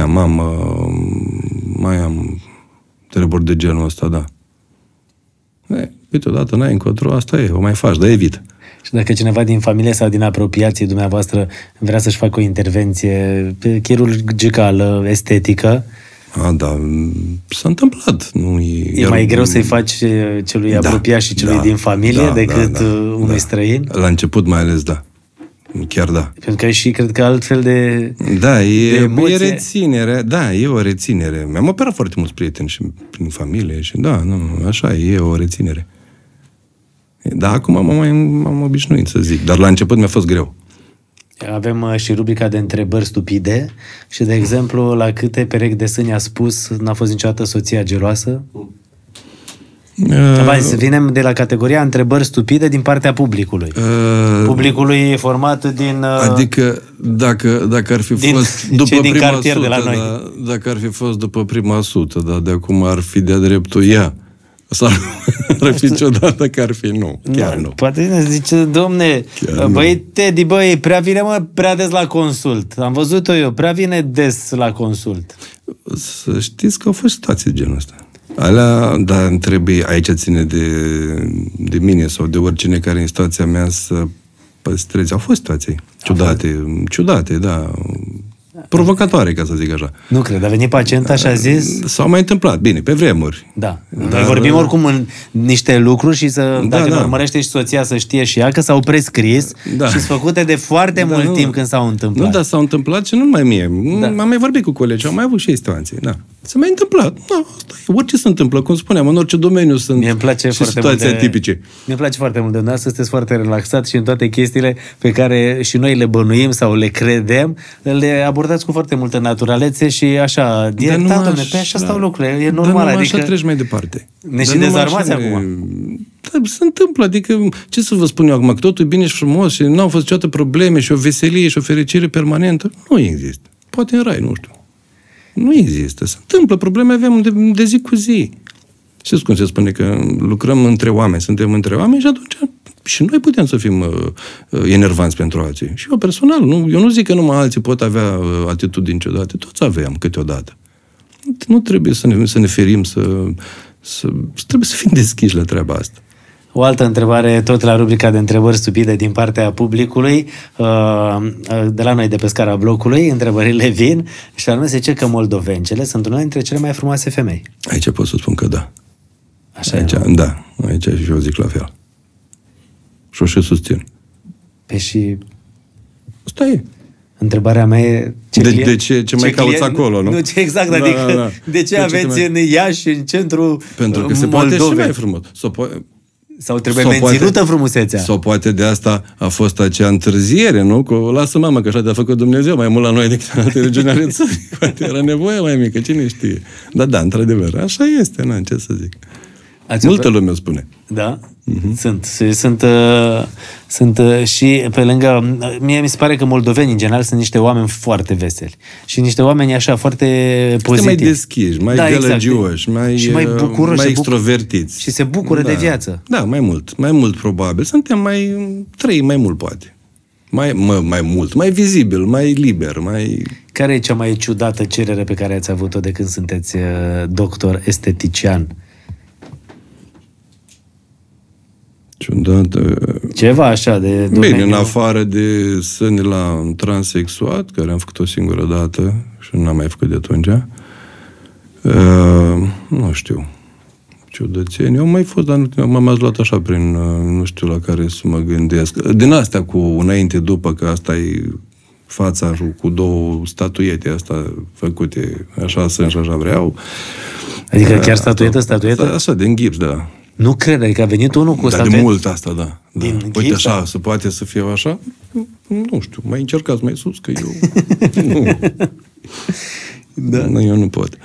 am treburi de genul ăsta, da. Câteodată n-ai încotro, asta e, o mai faci, dar evit. Și dacă cineva din familie sau din apropiații dumneavoastră vrea să-și facă o intervenție chirurgicală, estetică... Da, s-a întâmplat. E mai greu să-i faci celui apropiat și celui din familie decât unui străin? La început mai ales, da. Chiar da. Pentru că și cred că altfel de e reținere. Da, e o reținere. Mi-am operat foarte mulți prieteni și prin familie și așa e o reținere. Da, acum m-am obișnuit să zic, dar la început mi-a fost greu. Avem și rubrica de întrebări stupide și, de exemplu, la câte perechi de sâni a spus n-a fost niciodată soția geloasă? Vinem de la categoria întrebări stupide din partea publicului. Publicului e format din... Adică dacă ar fi fost după prima sută, de la noi. Dacă ar fi fost după prima sută, dar de acum ar fi de-a dreptul ea. Sau ar fi ciudată că ar fi nu. Chiar nu. Poate ne zice, domne, Teddy, prea vine prea des la consult. Am văzut-o eu, prea vine des la consult. Să știți că au fost situații de genul ăsta. Dar trebuie, aici ține de mine sau de oricine care în situația mea să păstreze. Au fost situații ciudate, da. Provocatoare, ca să zic așa. Nu cred, a venit pacienta și a zis... S-au mai întâmplat, bine, pe vremuri. Da. Noi vorbim oricum în niște lucruri și dacă ne urmărește și soția să știe și ea că s-au prescris și sunt făcute de foarte mult timp când s-au întâmplat. Nu, dar s-au întâmplat și nu numai mie. Am mai vorbit cu colegi, am mai avut și ei situații. Da. S-a mai întâmplat. Orice se întâmplă, cum spuneam, în orice domeniu sunt și situații atipice. Mi-e place foarte mult de dumneavoastră, sunteți foarte relaxat și în toate chestiile pe care și noi le bănuim sau le credem, le abordați cu foarte multă naturalețe și așa, direct, dom'le, pe așa stau lucrurile, e normal. Dar adică așa treci mai departe. Ne și dezarmați acum. Se întâmplă, adică, ce să vă spun eu acum, că totul e bine și frumos și n-au fost niciodată probleme și o veselie și o fericire permanentă, nu există. Poate în rai, nu știu. Nu există. Se întâmplă. Probleme avem de zi cu zi. Știți cum se spune? Că lucrăm între oameni. Suntem între oameni și atunci și noi putem să fim enervanți pentru alții. Și eu personal, eu nu zic că numai alții pot avea atitudini ciudate. Toți avem câteodată. Nu trebuie să ne ferim, trebuie să fim deschiși la treaba asta. O altă întrebare, tot la rubrica de întrebări stupide din partea publicului, de la noi de pe scara blocului, întrebările vin și anume se zice că moldovencele sunt unele dintre cele mai frumoase femei. Aici pot să spun că da. Așa aici, e, da, aici și eu zic la fel. Și o și susțin. Și... Asta e. Întrebarea mea e... De ce mai cauți acolo, nu? Exact, adică de ce aveți în Iași, în centrul Pentru că se poate și mai frumos. Sau trebuie menținută frumusețea. Sau poate de asta a fost acea întârziere, nu? Că lasă mama, că așa te-a făcut Dumnezeu mai mult la noi decât în alte regiuni ale țării. Poate era nevoie mai mică, cine știe. Da, într-adevăr, așa este, ce să zic. Multă lume spune. Da? Sunt și pe lângă... Mie mi se pare că moldovenii, în general, sunt niște oameni foarte veseli. Și niște oameni așa, foarte pozitivi. Mai deschiși, mai gălăgioși, mai bucuroși, mai extrovertiți. Și se bucură de viață. Da, mai mult probabil. Suntem trăim mai mult, poate. Mai mult, mai vizibil, mai liber, mai... Care e cea mai ciudată cerere pe care ați avut-o de când sunteți doctor estetician? Ciudat. Ceva așa de domeniu. Bine, în afară de sânii la transexuat, care am făcut o singură dată și nu am mai făcut de atunci, nu știu, ciudățeni. Eu mai fost, dar m-am luat așa prin, nu știu la care să mă gândesc. Din astea cu înainte, după, că asta e fața cu două statuiete astea făcute, așa sunt și așa vreau. Adică chiar statuetă? Așa, din gips, da. Nu cred, adică a venit unul cu statuetă. De mult asta, da. Din Uite gips, așa, da? se poate să fie așa? Nu știu, mai încercați mai sus, că eu... nu. Da. Nu, eu nu pot.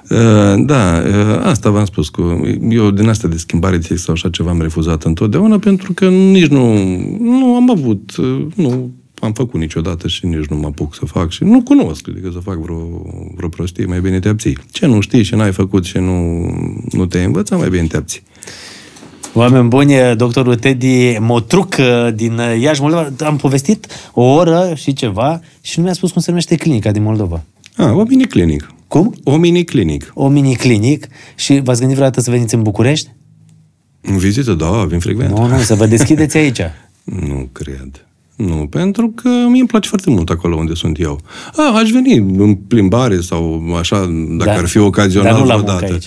Asta v-am spus. Eu din asta de schimbare de sex sau așa ceva am refuzat întotdeauna, pentru că nici nu am avut... Nu am făcut niciodată și nici nu mă apuc să fac și nu cunosc, adică să fac vreo prostie, mai bine te abții. Ce nu știi și n-ai făcut și nu te-ai învățat, mai bine te abții. Oameni buni, doctorul Teddy Motruc din Iași, Moldova. Am povestit o oră și ceva și nu mi-a spus cum se numește clinica din Moldova. O miniclinic. Cum? O miniclinic. O miniclinic. Și v-ați gândit vreodată să veniți în București? În vizită, da, vin frecvent. Nu, să vă deschideți aici. Nu cred. Nu, pentru că mie îmi place foarte mult acolo unde sunt eu. Aș veni în plimbare sau așa, dacă ar fi ocazional dar nu la vreodată. muncă aici.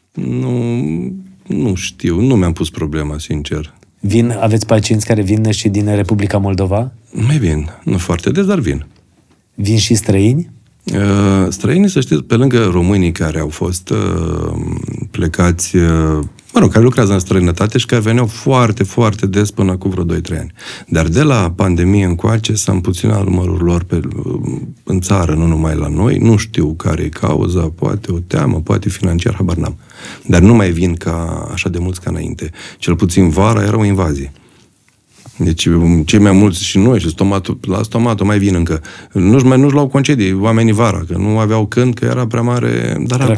Nu știu, nu mi-am pus problema, sincer. Aveți pacienți care vin și din Republica Moldova? Mai vin, nu foarte des, dar vin. Vin și străini? Străinii, să știți, pe lângă românii care au fost plecați, care lucrează în străinătate și care veneau foarte, foarte des până cu vreo 2-3 ani. Dar de la pandemie încoace s-a împuținat numărul lor în țară, nu numai la noi. Nu știu care e cauza, poate o teamă, poate financiar, habar n-am. Dar nu mai vin așa de mulți ca înainte. Cel puțin vara era o invazie. Deci cei mai mulți și noi, și la stomatul mai vin încă. Nu-și luau concedii oamenii vara, că nu aveau când, că era prea mare.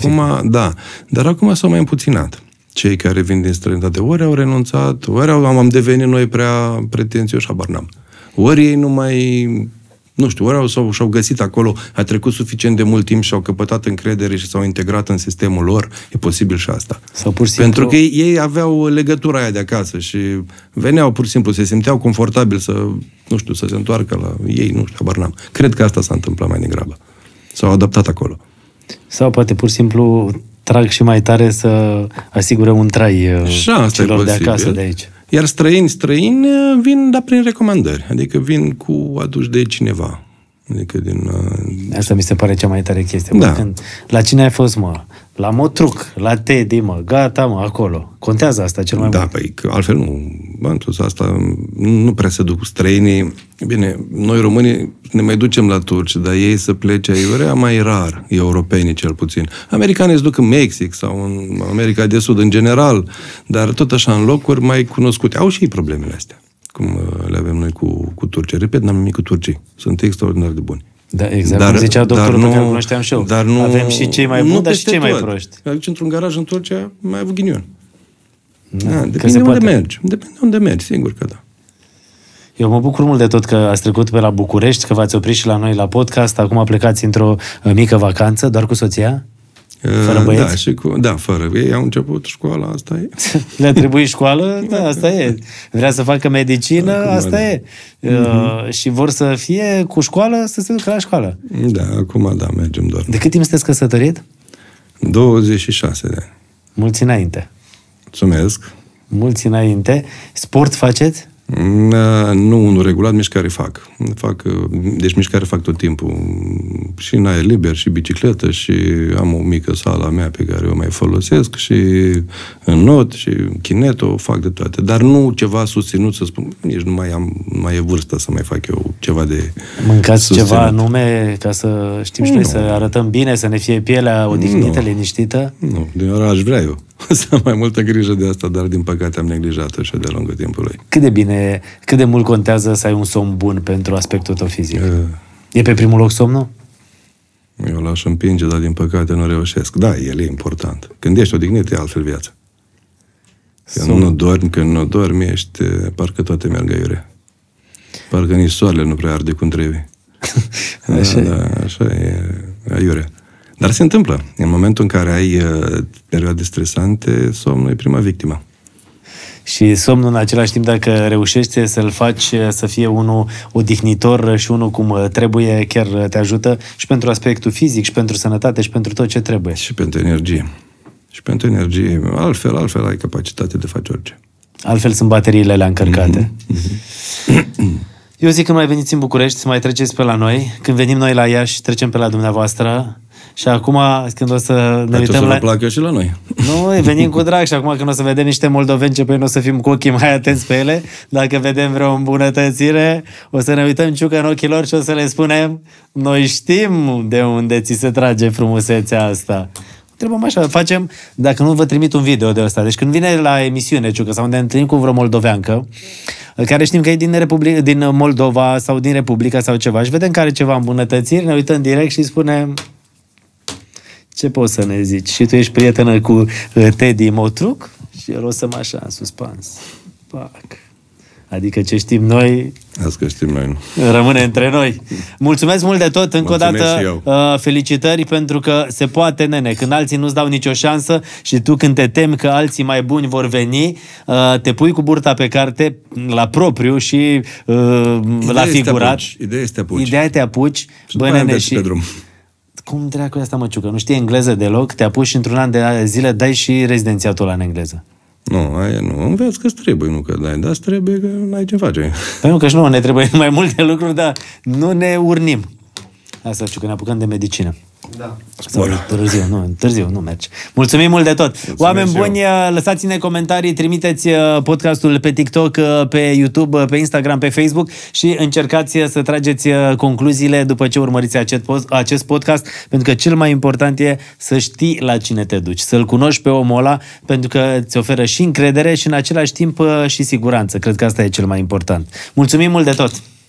Dar acum s-au mai împuținat. Cei care vin din străinătate ori au renunțat, ori am devenit noi prea pretențioși, habar n-am. Ori ei nu mai... Nu știu, ori și-au găsit acolo, a trecut suficient de mult timp și au căpătat încredere și s-au integrat în sistemul lor, e posibil și asta. Sau pur și simplu... Pentru că ei aveau legătura aia de acasă și veneau pur și simplu, se simțeau confortabil să se întoarcă la ei, nu știu, habar n-am. Cred că asta s-a întâmplat mai degrabă. S-au adaptat acolo. Sau poate pur și simplu trag și mai tare să asigure un trai celor de acasă, de aici. Iar străini vin, dar prin recomandări. Adică vin aduși de cineva. Adică Asta mi se pare cea mai tare chestie. Da. La cine ai fost, mă? La Motruc, la Teddy, mă. Gata, mă, acolo. Contează asta cel mai mult. Da, păi, că altfel nu. Asta nu prea se duc străinii. Bine, noi românii ne mai ducem la turci, dar ei să plece aiurea mai rar, europenii cel puțin. Americanii se duc în Mexic sau în America de Sud în general, dar tot așa în locuri mai cunoscute. Au și ei problemele astea, cum le avem noi cu turcii. Repet, n-am nimic cu turcii. Sunt extraordinar de buni. Da, exact cum zicea doctorul pe care îl cunoșteam și eu. Dar nu, avem și cei mai buni, dar și cei mai proști. Aduci într-un garaj în Turcia, mai ai avut ghinion. Da, depinde unde mergi. Depinde unde mergi, sigur că da. Eu mă bucur mult de tot că ați trecut pe la București, că v-ați oprit și la noi la podcast. Acum plecați într-o mică vacanță, doar cu soția? Fără băieți? Fără. Ei au început școala, asta e. Le-a trebuit școală? Da, asta e. Vrea să facă medicină? Asta e. Și vor să fie cu școală, să se ducă la școală. Da, acum da, mergem doar. De cât timp sunteți căsătorit? 26 de ani. Mulți înainte. Mulțumesc. Mulți înainte. Sport faceți? Nu unul regulat, mișcare fac. Deci mișcare fac tot timpul. Și în aer liber, și bicicletă, și am o mică sală a mea pe care o mai folosesc, și în not, și kineto, fac de toate. Dar nu ceva susținut, să spun, nici nu mai e vârsta să mai fac eu ceva de Mâncați susținut. ceva anume ca să știm și noi, să arătăm bine, să ne fie pielea odihnită, liniștită? Nu, din ori aș vrea eu să am mai multă grijă de asta, dar din păcate am neglijat-o și de-a lungul timpului. Cât de mult contează să ai un somn bun pentru aspectul tău fizic? E pe primul loc somnul? Eu l-aș împinge, dar din păcate nu reușesc. Da, el e important. Când ești odihnit, e altfel viața. Când nu dormi, parcă toate merg aiurea. Parcă nici soarele nu prea arde cum trebuie. Așa e aiurea. Dar se întâmplă. În momentul în care ai perioade stresante, somnul e prima victimă. Și somnul în același timp, dacă reușești să-l faci să fie unul odihnitor și unul cum trebuie, chiar te ajută și pentru aspectul fizic, și pentru sănătate, și pentru tot ce trebuie. Și pentru energie. Și pentru energie. Altfel ai capacitate de face orice. Altfel sunt bateriile alea încărcate. Eu zic că mai veniți în București, să mai treceți pe la noi. Când venim noi la Iași, trecem pe la dumneavoastră. Și acum, când o să ne uităm la... placă și la noi. Nu, venim cu drag și acum când o să vedem niște moldoveni, ce pe noi o să fim cu ochii mai atenți pe ele. Dacă vedem vreo îmbunătățire, o să ne uităm ciucă în ochii lor și o să le spunem: noi știm de unde ți se trage frumusețea asta. Întrebăm așa, facem, dacă nu vă trimit un video de ăsta. Deci când vine la emisiune, ciucă, sau ne întâlnim cu vreo moldoveancă, care știm că e din Moldova sau din Republica sau ceva, și vedem că are ceva îmbunătățiri, ne uităm direct și spunem: ce poți să ne zici? Și tu ești prietenă cu Teddy Motruc? Și el o să-mi așa, în suspans. Pac. Adică ce știm noi... Asta că știm noi, nu. Rămâne între noi. Mulțumesc mult de tot. Încă o dată felicitări, pentru că se poate, nene. Când alții nu-ți dau nicio șansă și tu, când te temi că alții mai buni vor veni, te pui cu burta pe carte la propriu și la figurat. Ideea te apuci. Bă, nene, și... drum. Cum dracu asta, măciucă? Nu știi engleză deloc? Te apuci și într-un an de zile dai și rezidențiatul ăla în engleză. Nu, aia nu. Înveți că-ți trebuie, nu că dai. Dar trebuie că n-ai ce face. Păi nu, că și nouă ne trebuie mai multe lucruri, dar nu ne urnim. Asta știu că ne apucăm de medicină. Da. Sau târziu nu merge. Mulțumim mult de tot. Oameni buni, lăsați-ne comentarii, trimiteți podcastul pe TikTok, pe YouTube, pe Instagram, pe Facebook și încercați să trageți concluziile după ce urmăriți acest podcast, pentru că cel mai important e să știi la cine te duci, să-l cunoști pe omul ăla, pentru că ți oferă și încredere și în același timp și siguranță. Cred că asta e cel mai important. Mulțumim mult de tot!